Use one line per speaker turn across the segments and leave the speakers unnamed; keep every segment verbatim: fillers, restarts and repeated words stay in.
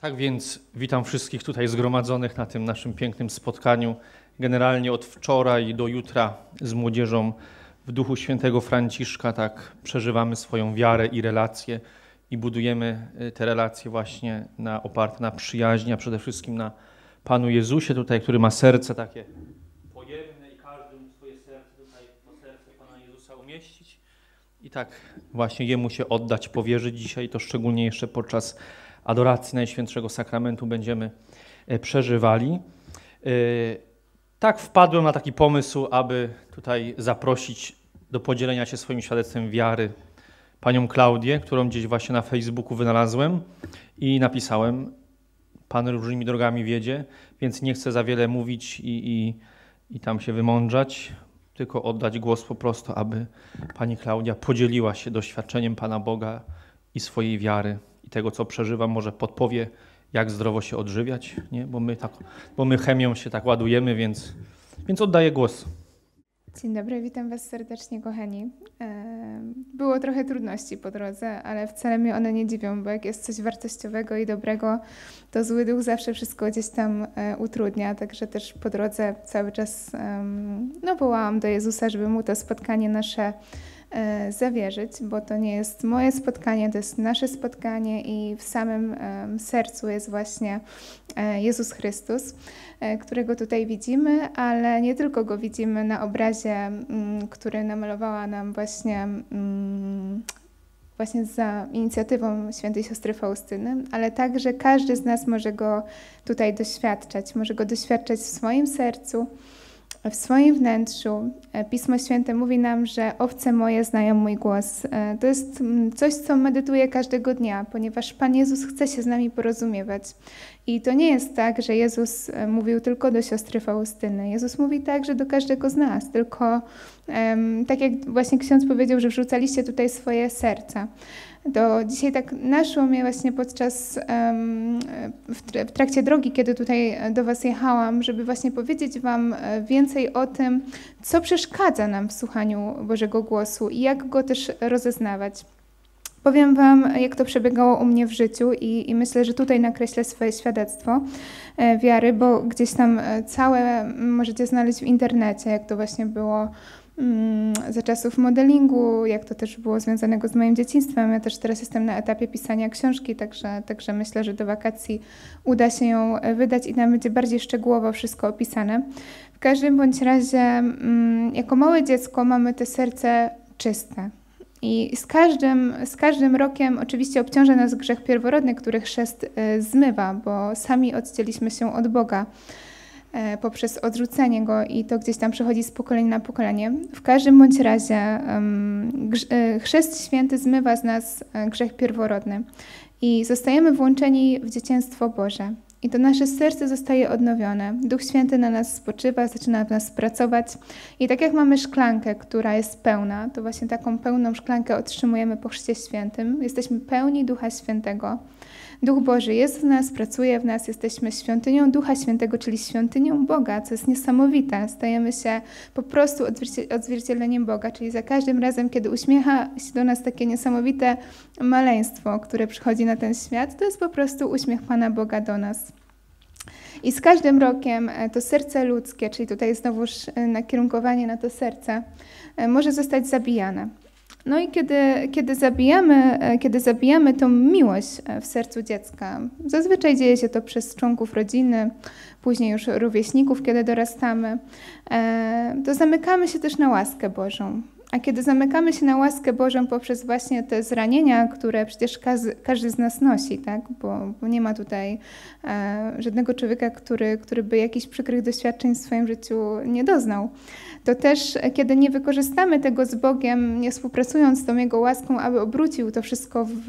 Tak więc witam wszystkich tutaj zgromadzonych na tym naszym pięknym spotkaniu. Generalnie od wczoraj do jutra z młodzieżą w duchu świętego Franciszka tak przeżywamy swoją wiarę i relacje i budujemy te relacje właśnie na, oparte na przyjaźni, a przede wszystkim na Panu Jezusie tutaj, który ma serce takie pojemne i każdy mu swoje serce tutaj, to serce Pana Jezusa umieścić i tak właśnie Jemu się oddać, powierzyć dzisiaj, to szczególnie jeszcze podczas adoracji Najświętszego Sakramentu będziemy przeżywali. Tak wpadłem na taki pomysł, aby tutaj zaprosić do podzielenia się swoim świadectwem wiary panią Klaudię, którą gdzieś właśnie na Facebooku wynalazłem i napisałem: Pan różnymi drogami wiedzie, więc nie chcę za wiele mówić i, i, i tam się wymądrzać, tylko oddać głos po prostu, aby pani Klaudia podzieliła się doświadczeniem Pana Boga i swojej wiary i tego, co przeżywam, może podpowie, jak zdrowo się odżywiać, nie? Bo my tak, bo my chemią się tak ładujemy, więc, więc oddaję głos.
Dzień dobry, witam Was serdecznie, kochani. Było trochę trudności po drodze, ale wcale mnie one nie dziwią, bo jak jest coś wartościowego i dobrego, to zły duch zawsze wszystko gdzieś tam utrudnia, także też po drodze cały czas no, wołałam do Jezusa, żeby Mu to spotkanie nasze zawierzyć, bo to nie jest moje spotkanie, to jest nasze spotkanie i w samym sercu jest właśnie Jezus Chrystus, którego tutaj widzimy, ale nie tylko Go widzimy na obrazie, który namalowała nam właśnie, właśnie za inicjatywą świętej siostry Faustyny, ale także każdy z nas może Go tutaj doświadczać, może Go doświadczać w swoim sercu, w swoim wnętrzu. Pismo Święte mówi nam, że owce moje znają mój głos. To jest coś, co medytuję każdego dnia, ponieważ Pan Jezus chce się z nami porozumiewać. I to nie jest tak, że Jezus mówił tylko do siostry Faustyny. Jezus mówi także do każdego z nas, tylko um, tak jak właśnie ksiądz powiedział, że wrzucaliście tutaj swoje serca. To dzisiaj tak naszło mnie właśnie podczas, um, w trakcie drogi, kiedy tutaj do Was jechałam, żeby właśnie powiedzieć Wam więcej o tym, co przeszkadza nam w słuchaniu Bożego głosu i jak go też rozeznawać. Powiem Wam, jak to przebiegało u mnie w życiu i, i myślę, że tutaj nakreślę swoje świadectwo e, wiary, bo gdzieś tam całe możecie znaleźć w internecie, jak to właśnie było mm, za czasów modelingu, jak to też było związanego z moim dzieciństwem. Ja też teraz jestem na etapie pisania książki, także, także myślę, że do wakacji uda się ją wydać i tam będzie bardziej szczegółowo wszystko opisane. W każdym bądź razie mm, jako małe dziecko mamy te serce czyste. I z każdym, z każdym rokiem oczywiście obciąża nas grzech pierworodny, który chrzest y, zmywa, bo sami odcięliśmy się od Boga y, poprzez odrzucenie Go i to gdzieś tam przechodzi z pokolenia na pokolenie. W każdym bądź razie y, y, chrzest święty zmywa z nas y, grzech pierworodny i zostajemy włączeni w dzieciństwo Boże. I to nasze serce zostaje odnowione. Duch Święty na nas spoczywa, zaczyna w nas pracować. I tak jak mamy szklankę, która jest pełna, to właśnie taką pełną szklankę otrzymujemy po Chrzcie Świętym. Jesteśmy pełni Ducha Świętego. Duch Boży jest w nas, pracuje w nas, jesteśmy świątynią Ducha Świętego, czyli świątynią Boga, co jest niesamowite. Stajemy się po prostu odzwierciedleniem Boga, czyli za każdym razem, kiedy uśmiecha się do nas takie niesamowite maleństwo, które przychodzi na ten świat, to jest po prostu uśmiech Pana Boga do nas. I z każdym rokiem to serce ludzkie, czyli tutaj znowuż nakierunkowanie na to serce, może zostać zabijane. No i kiedy, kiedy, zabijamy, kiedy zabijamy tą miłość w sercu dziecka, zazwyczaj dzieje się to przez członków rodziny, później już rówieśników, kiedy dorastamy, to zamykamy się też na łaskę Bożą. A kiedy zamykamy się na łaskę Bożą poprzez właśnie te zranienia, które przecież każdy, każdy z nas nosi, tak? bo, bo nie ma tutaj e, żadnego człowieka, który, który by jakichś przykrych doświadczeń w swoim życiu nie doznał, to też kiedy nie wykorzystamy tego z Bogiem, nie współpracując z tą Jego łaską, aby obrócił to wszystko w,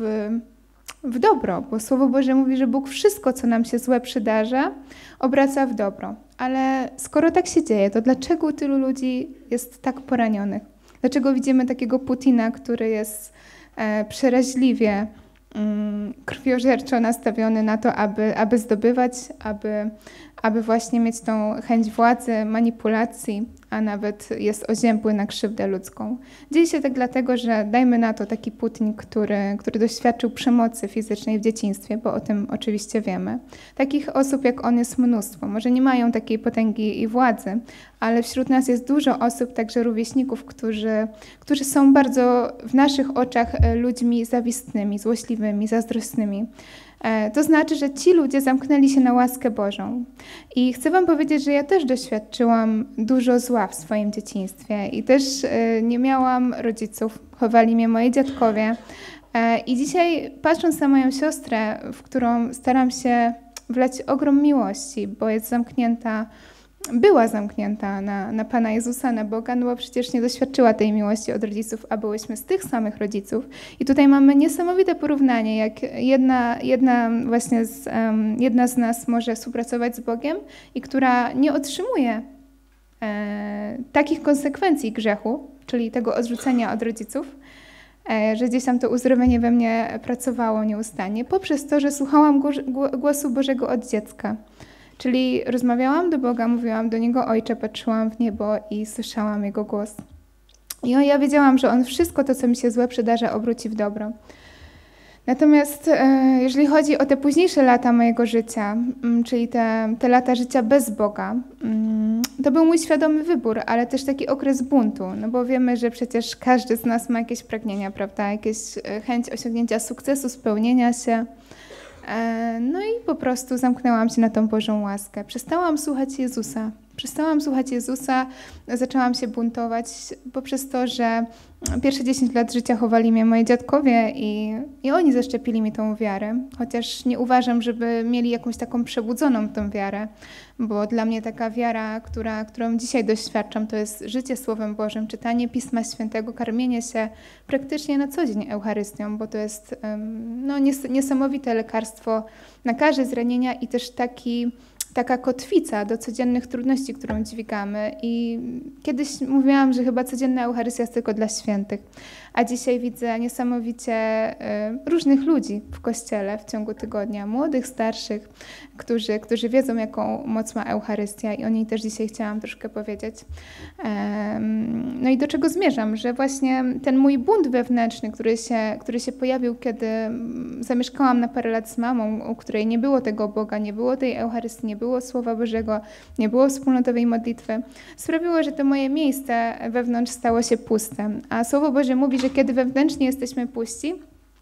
w dobro, bo Słowo Boże mówi, że Bóg wszystko, co nam się złe przydarza, obraca w dobro. Ale skoro tak się dzieje, to dlaczego tylu ludzi jest tak poranionych? Dlaczego widzimy takiego Putina, który jest e, przeraźliwie mm, krwiożerczo nastawiony na to, aby, aby zdobywać, aby, aby właśnie mieć tą chęć władzy, manipulacji, a nawet jest oziębły na krzywdę ludzką. Dzieje się tak dlatego, że dajmy na to taki putnik, który, który doświadczył przemocy fizycznej w dzieciństwie, bo o tym oczywiście wiemy. Takich osób jak on jest mnóstwo. Może nie mają takiej potęgi i władzy, ale wśród nas jest dużo osób, także rówieśników, którzy, którzy są bardzo w naszych oczach ludźmi zawistnymi, złośliwymi, zazdrosnymi. To znaczy, że ci ludzie zamknęli się na łaskę Bożą. I chcę wam powiedzieć, że ja też doświadczyłam dużo zła w swoim dzieciństwie i też nie miałam rodziców, chowali mnie moi dziadkowie. I dzisiaj, patrząc na moją siostrę, w którą staram się wlać ogrom miłości, bo jest zamknięta, była zamknięta na, na Pana Jezusa, na Boga, no bo przecież nie doświadczyła tej miłości od rodziców, a byłyśmy z tych samych rodziców. I tutaj mamy niesamowite porównanie, jak jedna, jedna właśnie z, um, jedna z nas może współpracować z Bogiem i która nie otrzymuje e, takich konsekwencji grzechu, czyli tego odrzucenia od rodziców, e, że gdzieś tam to uzdrowienie we mnie pracowało nieustannie, poprzez to, że słuchałam głosu Bożego od dziecka. Czyli rozmawiałam do Boga, mówiłam do Niego Ojcze, patrzyłam w niebo i słyszałam Jego głos. I ja wiedziałam, że On wszystko to, co mi się złe przydarza, obróci w dobro. Natomiast e, jeżeli chodzi o te późniejsze lata mojego życia, m, czyli te, te lata życia bez Boga, m, to był mój świadomy wybór, ale też taki okres buntu, no bo wiemy, że przecież każdy z nas ma jakieś pragnienia, prawda, jakieś e, chęć osiągnięcia sukcesu, spełnienia się. No i po prostu zamknęłam się na tą Bożą łaskę. Przestałam słuchać Jezusa. Przestałam słuchać Jezusa, zaczęłam się buntować poprzez to, że pierwsze dziesięć lat życia chowali mnie moi dziadkowie i, i oni zaszczepili mi tą wiarę. Chociaż nie uważam, żeby mieli jakąś taką przebudzoną tą wiarę, bo dla mnie taka wiara, która, którą dzisiaj doświadczam, to jest życie Słowem Bożym, czytanie Pisma Świętego, karmienie się praktycznie na co dzień Eucharystią, bo to jest no, nies- niesamowite lekarstwo na każde zranienia i też taki taka kotwica do codziennych trudności, którą dźwigamy. I kiedyś mówiłam, że chyba codzienna Eucharystia jest tylko dla świętych, a dzisiaj widzę niesamowicie różnych ludzi w Kościele w ciągu tygodnia, młodych, starszych, którzy, którzy wiedzą, jaką moc ma Eucharystia i o niej też dzisiaj chciałam troszkę powiedzieć. No i do czego zmierzam, że właśnie ten mój bunt wewnętrzny, który się, który się pojawił, kiedy zamieszkałam na parę lat z mamą, u której nie było tego Boga, nie było tej Eucharystii, nie było Słowa Bożego, nie było wspólnotowej modlitwy, sprawiło, że to moje miejsce wewnątrz stało się puste. A Słowo Boże mówi, że kiedy wewnętrznie jesteśmy puści,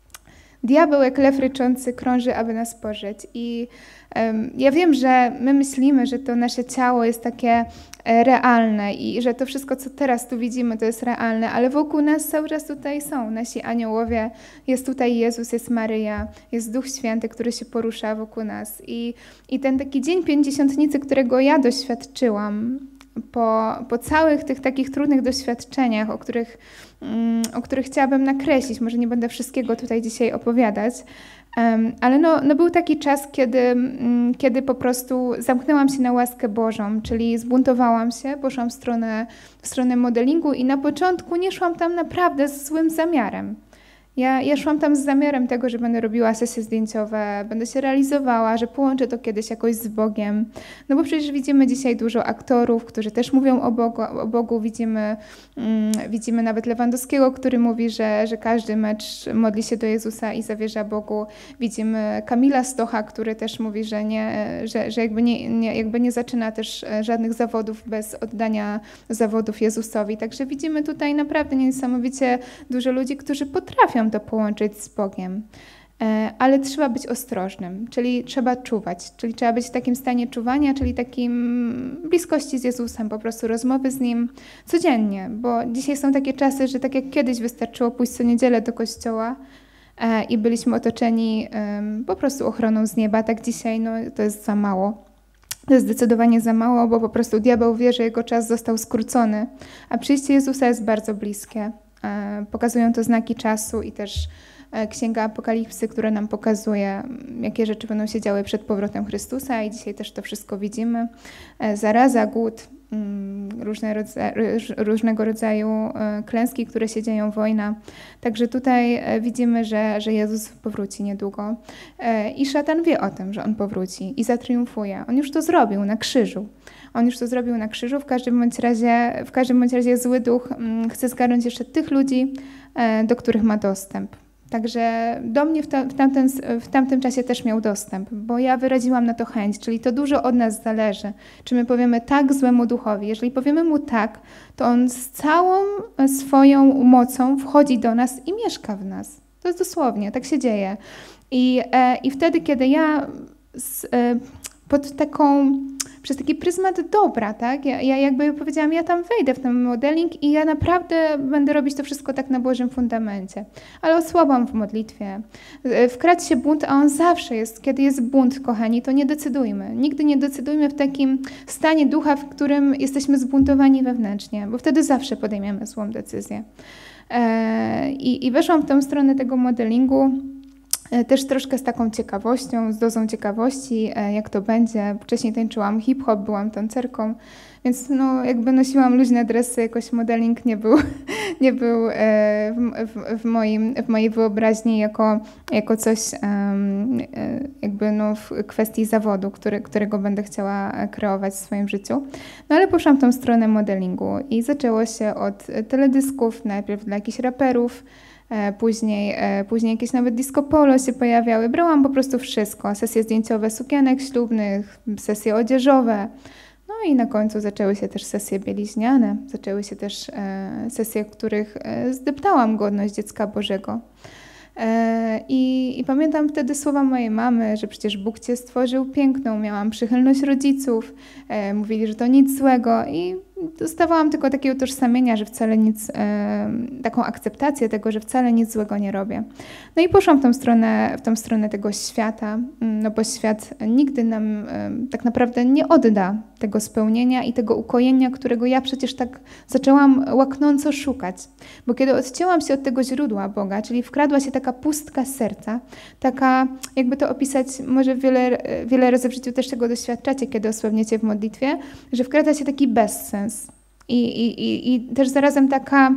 diabeł jak lew ryczący krąży, aby nas pożreć. I um, ja wiem, że my myślimy, że to nasze ciało jest takie e, realne i że to wszystko, co teraz tu widzimy, to jest realne, ale wokół nas cały czas tutaj są nasi aniołowie, jest tutaj Jezus, jest Maryja, jest Duch Święty, który się porusza wokół nas. I, i ten taki dzień pięćdziesiątnicy, którego ja doświadczyłam, Po, po całych tych takich trudnych doświadczeniach, o których, um, o których chciałabym nakreślić, może nie będę wszystkiego tutaj dzisiaj opowiadać, um, ale no, no był taki czas, kiedy, um, kiedy po prostu zamknęłam się na łaskę Bożą, czyli zbuntowałam się, poszłam w stronę, w stronę modelingu i na początku nie szłam tam naprawdę z złym zamiarem. Ja, ja szłam tam z zamiarem tego, że będę robiła sesje zdjęciowe, będę się realizowała, że połączę to kiedyś jakoś z Bogiem. No bo przecież widzimy dzisiaj dużo aktorów, którzy też mówią o Bogu. O Bogu. Widzimy, mm, widzimy nawet Lewandowskiego, który mówi, że, że każdy mecz modli się do Jezusa i zawierza Bogu. Widzimy Kamila Stocha, który też mówi, że, nie, że, że jakby, nie, nie, jakby nie zaczyna też żadnych zawodów bez oddania zawodów Jezusowi. Także widzimy tutaj naprawdę niesamowicie dużo ludzi, którzy potrafią to połączyć z Bogiem. Ale trzeba być ostrożnym, czyli trzeba czuwać, czyli trzeba być w takim stanie czuwania, czyli takim bliskości z Jezusem, po prostu rozmowy z Nim codziennie, bo dzisiaj są takie czasy, że tak jak kiedyś wystarczyło pójść co niedzielę do kościoła i byliśmy otoczeni po prostu ochroną z nieba, tak dzisiaj no, to jest za mało. To jest zdecydowanie za mało, bo po prostu diabeł wie, że jego czas został skrócony, a przyjście Jezusa jest bardzo bliskie. Pokazują to znaki czasu i też Księga Apokalipsy, która nam pokazuje, jakie rzeczy będą się działy przed powrotem Chrystusa i dzisiaj też to wszystko widzimy. Zaraza, głód, różne rodza różnego rodzaju klęski, które się dzieją, wojna. Także tutaj widzimy, że, że Jezus powróci niedługo i szatan wie o tym, że On powróci i zatriumfuje. On już to zrobił na krzyżu. On już to zrobił na krzyżu. W każdym bądź razie, w każdym bądź razie zły duch chce zgarnąć jeszcze tych ludzi, do których ma dostęp. Także do mnie w, ta, w, tamten, w tamtym czasie też miał dostęp, bo ja wyraziłam na to chęć, czyli to dużo od nas zależy. Czy my powiemy tak złemu duchowi? Jeżeli powiemy mu tak, to on z całą swoją mocą wchodzi do nas i mieszka w nas. To jest dosłownie, tak się dzieje. I, e, i wtedy, kiedy ja z, e, pod taką, przez taki pryzmat dobra, tak? Ja, ja jakby powiedziałam, ja tam wejdę w ten modeling i ja naprawdę będę robić to wszystko tak na Bożym fundamencie. Ale osłabłam w modlitwie. Wkradł się bunt, a on zawsze jest, kiedy jest bunt, kochani, to nie decydujmy. Nigdy nie decydujmy w takim stanie ducha, w którym jesteśmy zbuntowani wewnętrznie, bo wtedy zawsze podejmiemy złą decyzję. I, i weszłam w tą stronę tego modelingu, też troszkę z taką ciekawością, z dozą ciekawości, jak to będzie. Wcześniej tańczyłam hip-hop, byłam tancerką, więc no, jakby nosiłam luźne dresy, jakoś modeling nie był, nie był w, w, w, moim, w mojej wyobraźni jako, jako coś jakby no, w kwestii zawodu, który, którego będę chciała kreować w swoim życiu. No ale poszłam w tą stronę modelingu i zaczęło się od teledysków, najpierw dla jakichś raperów, Później, później jakieś nawet disco polo się pojawiały. Brałam po prostu wszystko. Sesje zdjęciowe sukienek ślubnych, sesje odzieżowe. No i na końcu zaczęły się też sesje bieliźniane. Zaczęły się też sesje, w których zdeptałam godność dziecka Bożego. I, I pamiętam wtedy słowa mojej mamy, że przecież Bóg Cię stworzył piękną. Miałam przychylność rodziców. Mówili, że to nic złego. I dostawałam tylko takie utożsamienia, że wcale nic, e, taką akceptację tego, że wcale nic złego nie robię. No i poszłam w tą stronę, w tą stronę tego świata, no bo świat nigdy nam e, tak naprawdę nie odda tego spełnienia i tego ukojenia, którego ja przecież tak zaczęłam łaknąco szukać. Bo kiedy odcięłam się od tego źródła Boga, czyli wkradła się taka pustka serca, taka, jakby to opisać, może wiele, wiele razy w życiu też tego doświadczacie, kiedy osłabniecie w modlitwie, że wkrada się taki bezsens. I, i, i też zarazem taka,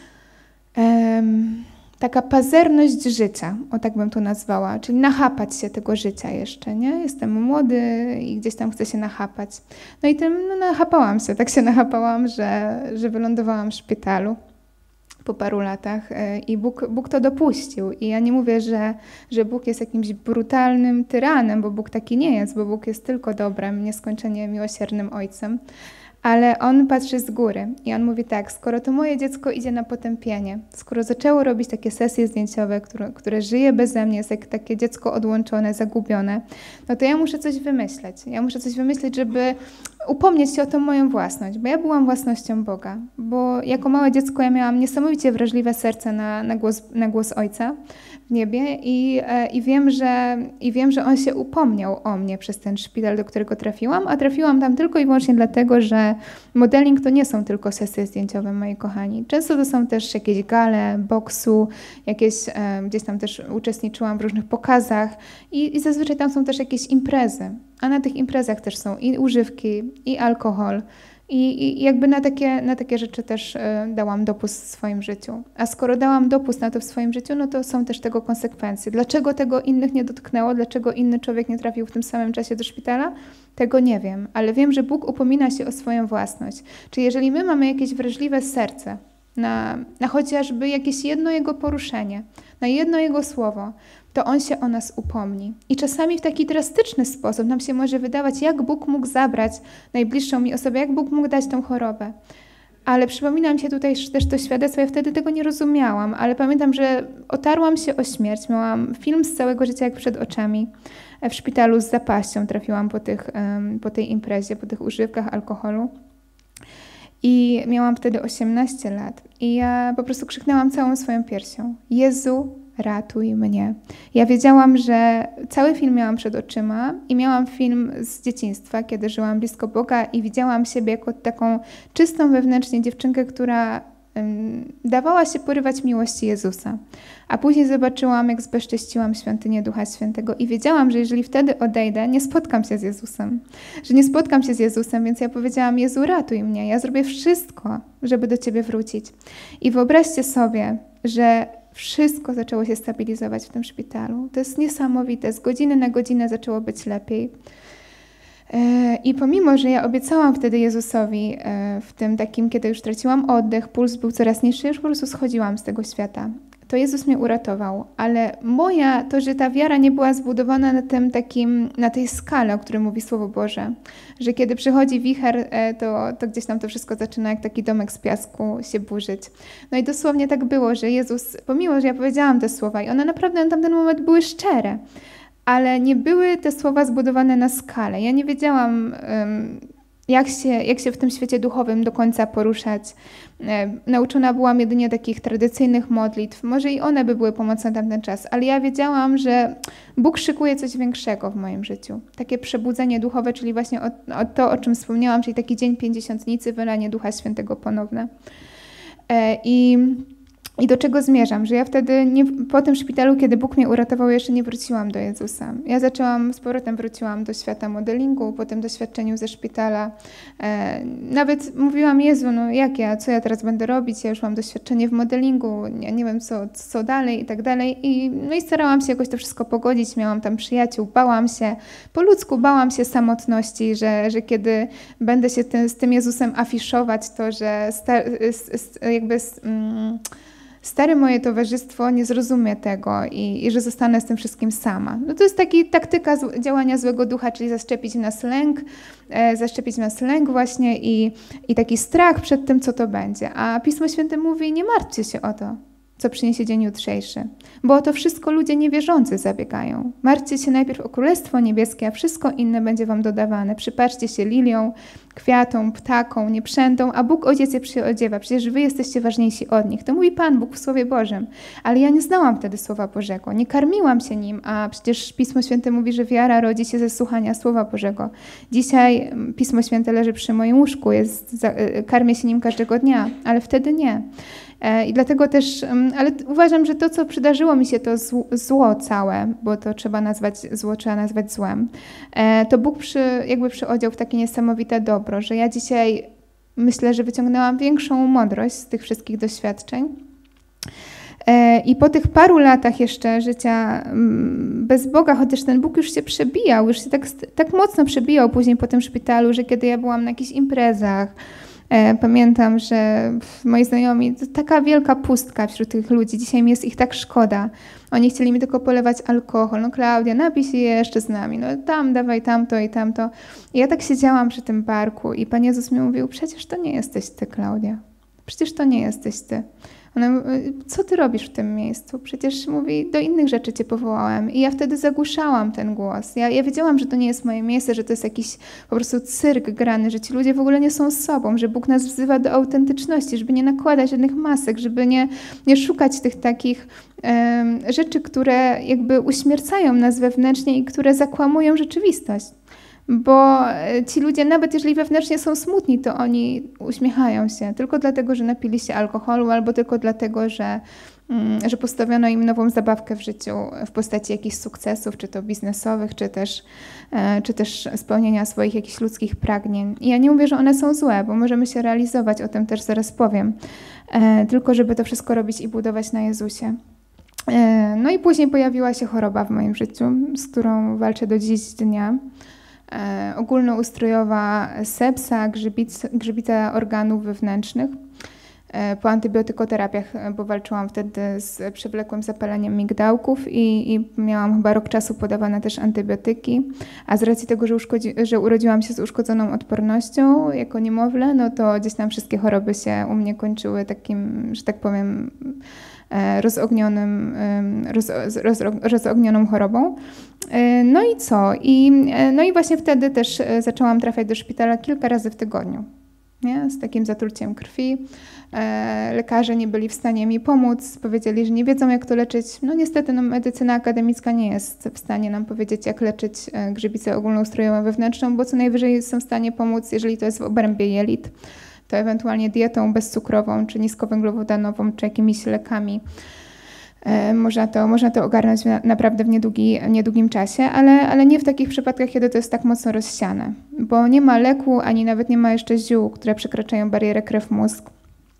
um, taka pazerność życia, o tak bym to nazwała, czyli nachapać się tego życia jeszcze, nie? Jestem młody i gdzieś tam chcę się nachapać. No i tym no, nachapałam się, tak się nachapałam, że, że wylądowałam w szpitalu po paru latach i Bóg, Bóg to dopuścił. I ja nie mówię, że, że Bóg jest jakimś brutalnym tyranem, bo Bóg taki nie jest, bo Bóg jest tylko dobrem, nieskończenie miłosiernym Ojcem. Ale On patrzy z góry i On mówi tak, skoro to moje dziecko idzie na potępienie, skoro zaczęło robić takie sesje zdjęciowe, które, które żyje beze mnie, jest jak takie dziecko odłączone, zagubione, no to ja muszę coś wymyśleć. Ja muszę coś wymyśleć, żeby upomnieć się o tą moją własność, bo ja byłam własnością Boga, bo jako małe dziecko ja miałam niesamowicie wrażliwe serce na, na, głos, na głos Ojca w niebie i, i, wiem, że, i wiem, że On się upomniał o mnie przez ten szpital, do którego trafiłam, a trafiłam tam tylko i wyłącznie dlatego, że modeling to nie są tylko sesje zdjęciowe, moi kochani. Często to są też jakieś gale, boksu, jakieś, e, gdzieś tam też uczestniczyłam w różnych pokazach i, i zazwyczaj tam są też jakieś imprezy, a na tych imprezach też są i używki, i alkohol. I, I jakby na takie, na takie rzeczy też y, dałam dopust w swoim życiu. A skoro dałam dopust na to w swoim życiu, no to są też tego konsekwencje. Dlaczego tego innych nie dotknęło? Dlaczego inny człowiek nie trafił w tym samym czasie do szpitala? Tego nie wiem, ale wiem, że Bóg upomina się o swoją własność. Czyli jeżeli my mamy jakieś wrażliwe serce na, na chociażby jakieś jedno Jego poruszenie, na jedno Jego słowo, to On się o nas upomni. I czasami w taki drastyczny sposób nam się może wydawać, jak Bóg mógł zabrać najbliższą mi osobę, jak Bóg mógł dać tą chorobę. Ale przypomina mi się tutaj też to świadectwo, ja wtedy tego nie rozumiałam, ale pamiętam, że otarłam się o śmierć, miałam film z całego życia jak przed oczami. W szpitalu z zapaścią trafiłam po, tych, po tej imprezie, po tych używkach alkoholu. I miałam wtedy osiemnaście lat i ja po prostu krzyknęłam całą swoją piersią: Jezu, ratuj mnie. Ja wiedziałam, że cały film miałam przed oczyma i miałam film z dzieciństwa, kiedy żyłam blisko Boga i widziałam siebie jako taką czystą wewnętrznie dziewczynkę, która dawała się porywać miłości Jezusa. A później zobaczyłam, jak zbezcześciłam świątynię Ducha Świętego i wiedziałam, że jeżeli wtedy odejdę, nie spotkam się z Jezusem. Że nie spotkam się z Jezusem, więc ja powiedziałam: Jezu, ratuj mnie, ja zrobię wszystko, żeby do Ciebie wrócić. I wyobraźcie sobie, że wszystko zaczęło się stabilizować w tym szpitalu. To jest niesamowite. Z godziny na godzinę zaczęło być lepiej. I pomimo, że ja obiecałam wtedy Jezusowi w tym takim, kiedy już traciłam oddech, puls był coraz niższy, już po prostu schodziłam z tego świata. To Jezus mnie uratował, ale moja, to, że ta wiara nie była zbudowana na tym takim, na tej skale, o której mówi Słowo Boże, że kiedy przychodzi wicher, to, to gdzieś tam to wszystko zaczyna jak taki domek z piasku się burzyć. No i dosłownie tak było, że Jezus, pomimo, że ja powiedziałam te słowa i one naprawdę na tamten moment były szczere, ale nie były te słowa zbudowane na skalę. Ja nie wiedziałam, jak się, jak się w tym świecie duchowym do końca poruszać. Nauczona byłam jedynie takich tradycyjnych modlitw. Może i one by były pomocne na tamten czas, ale ja wiedziałam, że Bóg szykuje coś większego w moim życiu. Takie przebudzenie duchowe, czyli właśnie o, o to, o czym wspomniałam, czyli taki dzień pięćdziesiątnicy, wylanie Ducha Świętego ponowne. I I do czego zmierzam? Że ja wtedy nie, po tym szpitalu, kiedy Bóg mnie uratował, jeszcze nie wróciłam do Jezusa. Ja zaczęłam, z powrotem wróciłam do świata modelingu, po tym doświadczeniu ze szpitala. E, nawet mówiłam: Jezu, no jak ja, co ja teraz będę robić? Ja już mam doświadczenie w modelingu, ja nie wiem co, co dalej i tak dalej. I, no i starałam się jakoś to wszystko pogodzić. Miałam tam przyjaciół, bałam się, po ludzku bałam się samotności, że, że kiedy będę się tym, z tym Jezusem afiszować, to że sta, jakby... Mm, stare moje towarzystwo nie zrozumie tego i, i że zostanę z tym wszystkim sama. No to jest taka taktyka z, działania złego ducha, czyli zaszczepić w nas lęk, e, zaszczepić w nas lęk właśnie i, i taki strach przed tym, co to będzie. A Pismo Święte mówi: nie martwcie się o to, co przyniesie dzień jutrzejszy, bo o to wszystko ludzie niewierzący zabiegają. Martwcie się najpierw o Królestwo Niebieskie, a wszystko inne będzie wam dodawane. Przypatrzcie się lilią, kwiatom, ptakom, nieprzętom, a Bóg Ojciec je przyodziewa. Przecież wy jesteście ważniejsi od nich. To mówi Pan Bóg w Słowie Bożym. Ale ja nie znałam wtedy Słowa Bożego, nie karmiłam się nim, a przecież Pismo Święte mówi, że wiara rodzi się ze słuchania Słowa Bożego. Dzisiaj Pismo Święte leży przy moim łóżku, jest, karmię się nim każdego dnia, ale wtedy nie. I dlatego też, ale uważam, że to, co przydarzyło mi się, to zło całe, bo to trzeba nazwać zło, trzeba nazwać złem, to Bóg przy, jakby przyodział w takie niesamowite dobro, że ja dzisiaj myślę, że wyciągnęłam większą mądrość z tych wszystkich doświadczeń. I po tych paru latach jeszcze życia bez Boga, chociaż ten Bóg już się przebijał, już się tak, tak mocno przebijał później po tym szpitalu, że kiedy ja byłam na jakichś imprezach, pamiętam, że moi znajomi, to taka wielka pustka wśród tych ludzi. Dzisiaj mi jest ich tak szkoda. Oni chcieli mi tylko polewać alkohol. No Klaudia, napij się jeszcze z nami. No tam, dawaj tamto i tamto. I ja tak siedziałam przy tym barku i Pan Jezus mi mówił: przecież to nie jesteś ty, Klaudia. Przecież to nie jesteś ty. Ona mówi: co ty robisz w tym miejscu? Przecież, mówi, do innych rzeczy cię powołałem. I ja wtedy zagłuszałam ten głos. Ja, ja wiedziałam, że to nie jest moje miejsce, że to jest jakiś po prostu cyrk grany, że ci ludzie w ogóle nie są sobą, że Bóg nas wzywa do autentyczności, żeby nie nakładać żadnych masek, żeby nie, nie szukać tych takich um, rzeczy, które jakby uśmiercają nas wewnętrznie i które zakłamują rzeczywistość. Bo ci ludzie, nawet jeżeli wewnętrznie są smutni, to oni uśmiechają się tylko dlatego, że napili się alkoholu, albo tylko dlatego, że, że postawiono im nową zabawkę w życiu w postaci jakichś sukcesów, czy to biznesowych, czy też, czy też spełnienia swoich jakichś ludzkich pragnień. I ja nie mówię, że one są złe, bo możemy się realizować, o tym też zaraz powiem, tylko żeby to wszystko robić i budować na Jezusie. No i później pojawiła się choroba w moim życiu, z którą walczę do dziś dnia. E, ogólnoustrojowa sepsa, grzybic, grzybica organów wewnętrznych. E, po antybiotykoterapiach, bo walczyłam wtedy z przewlekłym zapaleniem migdałków i, i miałam chyba rok czasu podawane też antybiotyki, a z racji tego, że, uszkodzi, że urodziłam się z uszkodzoną odpornością jako niemowlę, no to gdzieś tam wszystkie choroby się u mnie kończyły takim, że tak powiem, rozognionym, roz, roz, rozognioną chorobą. No i co? I, no i właśnie wtedy też zaczęłam trafiać do szpitala kilka razy w tygodniu, nie? Z takim zatruciem krwi. Lekarze nie byli w stanie mi pomóc, powiedzieli, że nie wiedzą, jak to leczyć. No niestety no, medycyna akademicka nie jest w stanie nam powiedzieć, jak leczyć grzybicę ogólnoustrojową wewnętrzną, bo co najwyżej są w stanie pomóc, jeżeli to jest w obrębie jelit. to ewentualnie dietą bezcukrową, czy niskowęglowodanową, czy jakimiś lekami. Można to, można to ogarnąć naprawdę w niedługi, niedługim czasie, ale, ale nie w takich przypadkach, kiedy to jest tak mocno rozsiane, bo nie ma leku, ani nawet nie ma jeszcze ziół, które przekraczają barierę krew-mózg.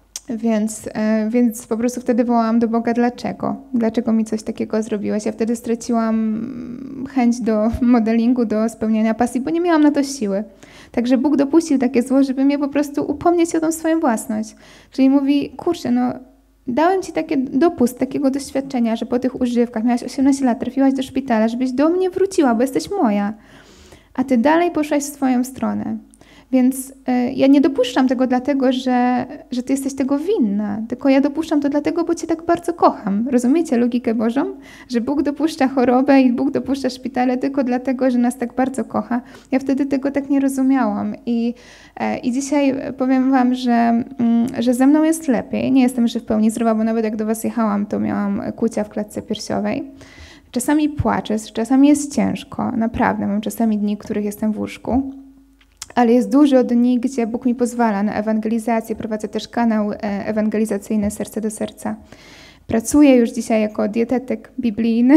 Więc, więc po prostu wtedy wołałam do Boga, dlaczego? Dlaczego mi coś takiego zrobiłeś? Ja wtedy straciłam chęć do modelingu, do spełniania pasji, bo nie miałam na to siły. Także Bóg dopuścił takie zło, żeby mnie po prostu upomnieć o tą swoją własność. Czyli mówi, kurczę, no dałem ci takie dopust, takiego doświadczenia, że po tych używkach, miałaś osiemnaście lat, trafiłaś do szpitala, żebyś do mnie wróciła, bo jesteś moja. A ty dalej poszłaś w swoją stronę. Więc y, ja nie dopuszczam tego dlatego, że, że ty jesteś tego winna, tylko ja dopuszczam to dlatego, bo cię tak bardzo kocham. Rozumiecie logikę Bożą? Że Bóg dopuszcza chorobę i Bóg dopuszcza szpitale tylko dlatego, że nas tak bardzo kocha. Ja wtedy tego tak nie rozumiałam. I, y, i dzisiaj powiem wam, że, y, że ze mną jest lepiej. Nie jestem jeszcze w pełni zdrowa, bo nawet jak do was jechałam, to miałam kłucia w klatce piersiowej. Czasami płaczę, czasami jest ciężko. Naprawdę, mam czasami dni, w których jestem w łóżku. Ale jest dużo dni, gdzie Bóg mi pozwala na ewangelizację. Prowadzę też kanał ewangelizacyjny Serce do Serca. Pracuję już dzisiaj jako dietetyk biblijny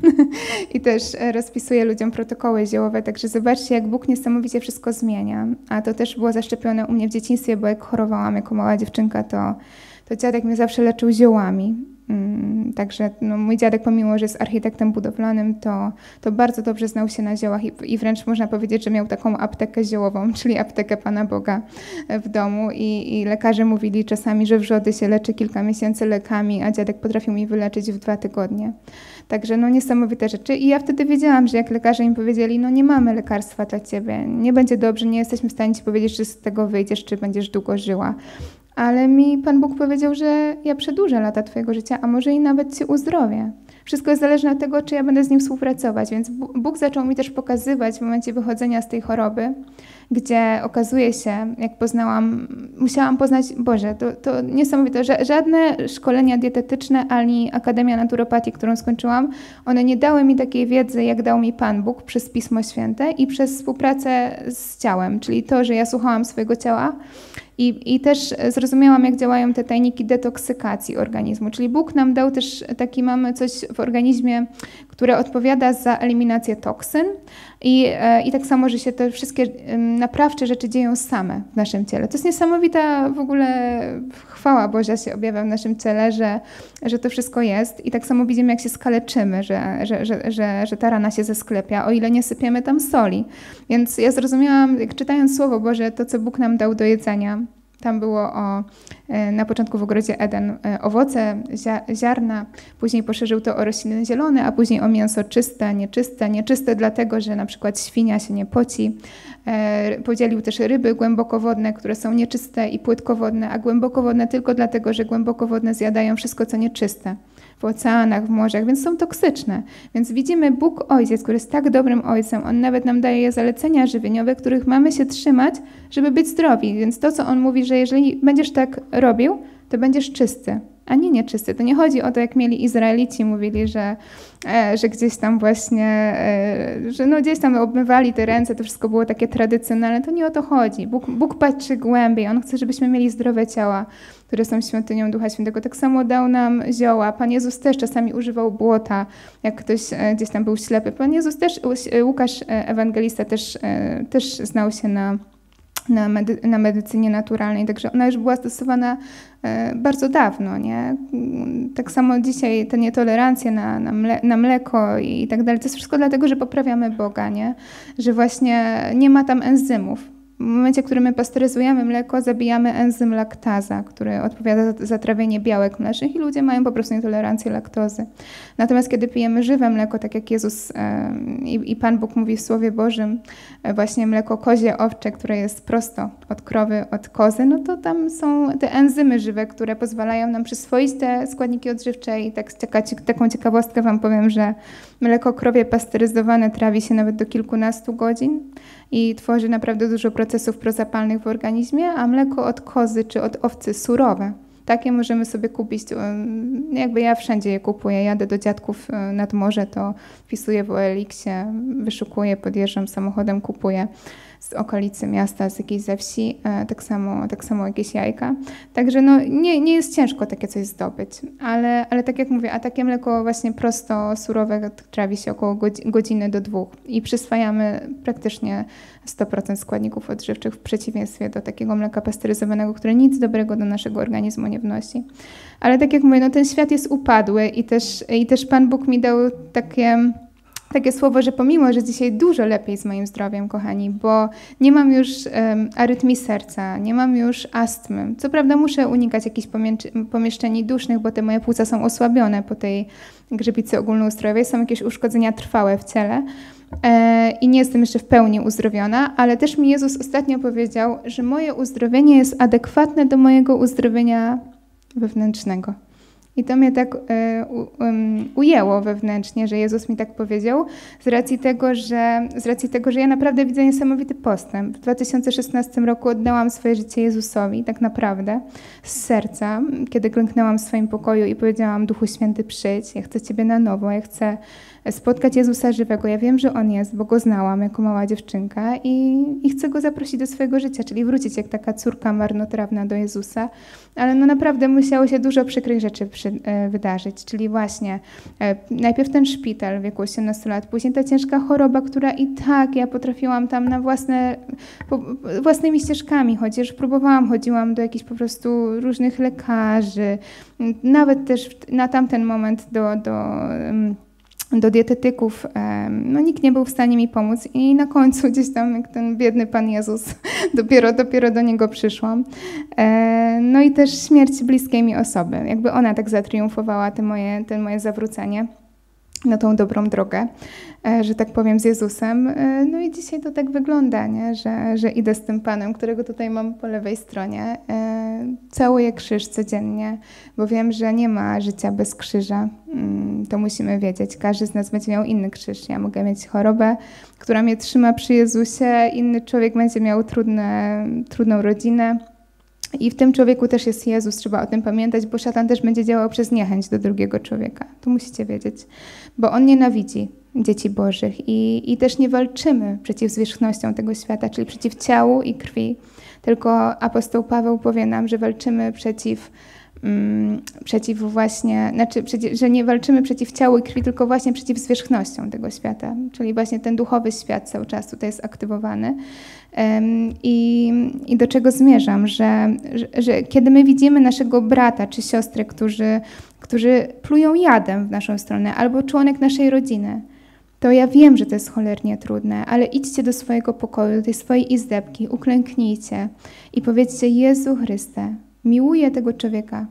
i też rozpisuję ludziom protokoły ziołowe. Także zobaczcie, jak Bóg niesamowicie wszystko zmienia. A to też było zaszczepione u mnie w dzieciństwie, bo jak chorowałam jako mała dziewczynka, to, to dziadek mnie zawsze leczył ziołami. Także no, mój dziadek, pomimo że jest architektem budowlanym, to, to bardzo dobrze znał się na ziołach i, i wręcz można powiedzieć, że miał taką aptekę ziołową, czyli aptekę Pana Boga w domu i, i lekarze mówili czasami, że wrzody się leczy kilka miesięcy lekami, a dziadek potrafił mi wyleczyć w dwa tygodnie. Także no niesamowite rzeczy i ja wtedy wiedziałam, że jak lekarze im powiedzieli, no nie mamy lekarstwa dla ciebie, nie będzie dobrze, nie jesteśmy w stanie ci powiedzieć, czy z tego wyjdziesz, czy będziesz długo żyła. Ale mi Pan Bóg powiedział, że ja przedłużę lata twojego życia, a może i nawet cię uzdrowię. Wszystko jest zależne od tego, czy ja będę z nim współpracować. Więc Bóg zaczął mi też pokazywać w momencie wychodzenia z tej choroby, gdzie okazuje się, jak poznałam, musiałam poznać, Boże, to, to niesamowite, że żadne szkolenia dietetyczne ani Akademia Naturopatii, którą skończyłam, one nie dały mi takiej wiedzy, jak dał mi Pan Bóg przez Pismo Święte i przez współpracę z ciałem, czyli to, że ja słuchałam swojego ciała. I, I też zrozumiałam, jak działają te tajniki detoksykacji organizmu. Czyli Bóg nam dał też taki, mamy coś w organizmie, które odpowiada za eliminację toksyn i, i tak samo, że się te wszystkie naprawcze rzeczy dzieją same w naszym ciele. To jest niesamowita w ogóle chwała Boża się objawia w naszym ciele, że, że to wszystko jest. I tak samo widzimy, jak się skaleczymy, że, że, że, że, że ta rana się zesklepia, o ile nie sypiemy tam soli. Więc ja zrozumiałam, jak czytając Słowo Boże, to, co Bóg nam dał do jedzenia. Tam było o, na początku w ogrodzie Eden owoce, ziarna, później poszerzył to o rośliny zielone, a później o mięso czyste, nieczyste. Nieczyste dlatego, że na przykład świnia się nie poci. Podzielił też ryby głębokowodne, które są nieczyste i płytkowodne, a głębokowodne tylko dlatego, że głębokowodne zjadają wszystko, co nieczyste. W oceanach, w morzach, więc są toksyczne. Więc widzimy Bóg Ojciec, który jest tak dobrym Ojcem, On nawet nam daje zalecenia żywieniowe, których mamy się trzymać, żeby być zdrowi. Więc to, co On mówi, że jeżeli będziesz tak robił, to będziesz czysty, a nie nieczysty. To nie chodzi o to, jak mieli Izraelici, mówili, że, e, że gdzieś tam właśnie, e, że no gdzieś tam obmywali te ręce, to wszystko było takie tradycjonalne. To nie o to chodzi. Bóg, Bóg patrzy głębiej. On chce, żebyśmy mieli zdrowe ciała, które są świątynią Ducha Świętego. Tak samo dał nam zioła. Pan Jezus też czasami używał błota, jak ktoś gdzieś tam był ślepy. Pan Jezus też, Łukasz Ewangelista też, też znał się na, na, medy, na medycynie naturalnej, także ona już była stosowana bardzo dawno, nie? Tak samo dzisiaj te nietolerancje na, na, mle, na mleko i tak dalej, to jest wszystko dlatego, że poprawiamy Boga, nie? Że właśnie nie ma tam enzymów. W momencie, w którym my pasteryzujemy mleko, zabijamy enzym laktaza, który odpowiada za, za trawienie białek mlecznych i ludzie mają po prostu nietolerancję laktozy. Natomiast kiedy pijemy żywe mleko, tak jak Jezus e, i, i Pan Bóg mówi w Słowie Bożym, e, właśnie mleko kozie, owcze, które jest prosto od krowy, od kozy, no to tam są te enzymy żywe, które pozwalają nam przyswoić te składniki odżywcze i tak, taka, taką ciekawostkę wam powiem, że mleko krowie pasteryzowane trawi się nawet do kilkunastu godzin i tworzy naprawdę dużo procesów prozapalnych w organizmie, a mleko od kozy czy od owcy surowe Takie możemy sobie kupić, jakby ja wszędzie je kupuję. Jadę do dziadków nad morze, to wpisuję w O L X-ie, wyszukuję, podjeżdżam samochodem, kupuję z okolicy miasta, z jakiejś ze wsi, tak samo, tak samo jakieś jajka. Także no, nie, nie jest ciężko takie coś zdobyć, ale, ale tak jak mówię, a takie mleko właśnie prosto, surowe trawi się około godziny do dwóch i przyswajamy praktycznie sto procent składników odżywczych w przeciwieństwie do takiego mleka pasteryzowanego, które nic dobrego do naszego organizmu nie wnosi. Ale tak jak mówię, no ten świat jest upadły i też, i też Pan Bóg mi dał takie... Takie słowo, że pomimo, że dzisiaj dużo lepiej z moim zdrowiem, kochani, bo nie mam już um, arytmii serca, nie mam już astmy. Co prawda muszę unikać jakichś pomieszczeń dusznych, bo te moje płuca są osłabione po tej grzybicy ogólnoustrojowej, są jakieś uszkodzenia trwałe w ciele e, i nie jestem jeszcze w pełni uzdrowiona, ale też mi Jezus ostatnio powiedział, że moje uzdrowienie jest adekwatne do mojego uzdrowienia wewnętrznego. I to mnie tak e, u, um, ujęło wewnętrznie, że Jezus mi tak powiedział, z racji tego, że, z racji tego, że ja naprawdę widzę niesamowity postęp. W dwa tysiące szesnastym roku oddałam swoje życie Jezusowi, tak naprawdę, z serca, kiedy klęknęłam w swoim pokoju i powiedziałam: Duchu Święty, przyjdź, ja chcę Ciebie na nowo, ja chcę spotkać Jezusa żywego. Ja wiem, że On jest, bo Go znałam jako mała dziewczynka i, i chcę Go zaprosić do swojego życia, czyli wrócić jak taka córka marnotrawna do Jezusa. Ale no naprawdę musiało się dużo przykrych rzeczy przy, e, wydarzyć, czyli właśnie e, najpierw ten szpital w wieku osiemnastu lat, później ta ciężka choroba, która i tak ja potrafiłam tam na własne, po, własnymi ścieżkami chodzić, próbowałam, chodziłam do jakichś po prostu różnych lekarzy, nawet też na tamten moment do, do do dietetyków, no nikt nie był w stanie mi pomóc i na końcu gdzieś tam jak ten biedny Pan Jezus, dopiero, dopiero do Niego przyszłam. No i też śmierć bliskiej mi osoby, jakby ona tak zatriumfowała te moje, te moje zawrócenie na tą dobrą drogę, że tak powiem, z Jezusem. No i dzisiaj to tak wygląda, nie? Że, że idę z tym Panem, którego tutaj mam po lewej stronie. Całuję krzyż codziennie, bo wiem, że nie ma życia bez krzyża. To musimy wiedzieć. Każdy z nas będzie miał inny krzyż. Ja mogę mieć chorobę, która mnie trzyma przy Jezusie. Inny człowiek będzie miał trudne, trudną rodzinę. I w tym człowieku też jest Jezus, trzeba o tym pamiętać, bo szatan też będzie działał przez niechęć do drugiego człowieka. To musicie wiedzieć, bo on nienawidzi dzieci Bożych i, i też nie walczymy przeciw zwierzchnościom tego świata, czyli przeciw ciału i krwi, tylko apostoł Paweł powie nam, że walczymy przeciw Mm, przeciw właśnie, znaczy, przeciw, że nie walczymy przeciw ciału i krwi, tylko właśnie przeciw zwierzchnościom tego świata, czyli właśnie ten duchowy świat cały czas tutaj jest aktywowany. Um, i, I do czego zmierzam, że, że, że kiedy my widzimy naszego brata czy siostrę, którzy, którzy plują jadem w naszą stronę, albo członek naszej rodziny, to ja wiem, że to jest cholernie trudne, ale idźcie do swojego pokoju, do tej swojej izdebki, uklęknijcie i powiedzcie: Jezu Chryste, miłuję tego człowieka.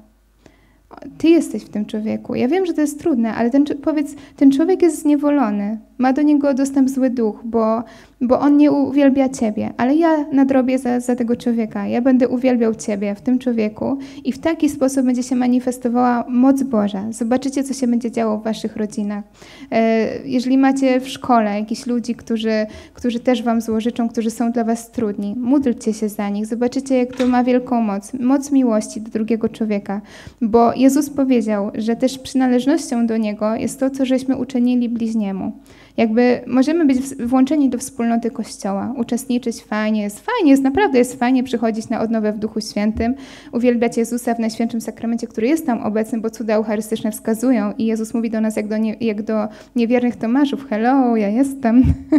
Ty jesteś w tym człowieku. Ja wiem, że to jest trudne, ale ten, powiedz, ten człowiek jest zniewolony. Ma do niego dostęp zły duch, bo, bo on nie uwielbia Ciebie. Ale ja nadrobię za, za tego człowieka. Ja będę uwielbiał Ciebie w tym człowieku i w taki sposób będzie się manifestowała moc Boża. Zobaczycie, co się będzie działo w Waszych rodzinach. Jeżeli macie w szkole jakichś ludzi, którzy, którzy też Wam złożyczą, którzy są dla Was trudni, módlcie się za nich. Zobaczycie, jak to ma wielką moc. Moc miłości do drugiego człowieka. Bo Jezus powiedział, że też przynależnością do Niego jest to, co żeśmy uczynili bliźniemu. Jakby możemy być włączeni do wspólnoty Kościoła, uczestniczyć fajnie, jest fajnie, jest naprawdę jest fajnie przychodzić na odnowę w Duchu Świętym, uwielbiać Jezusa w Najświętszym Sakramencie, który jest tam obecny, bo cuda eucharystyczne wskazują i Jezus mówi do nas jak do, nie, jak do niewiernych Tomaszów: hello, ja jestem,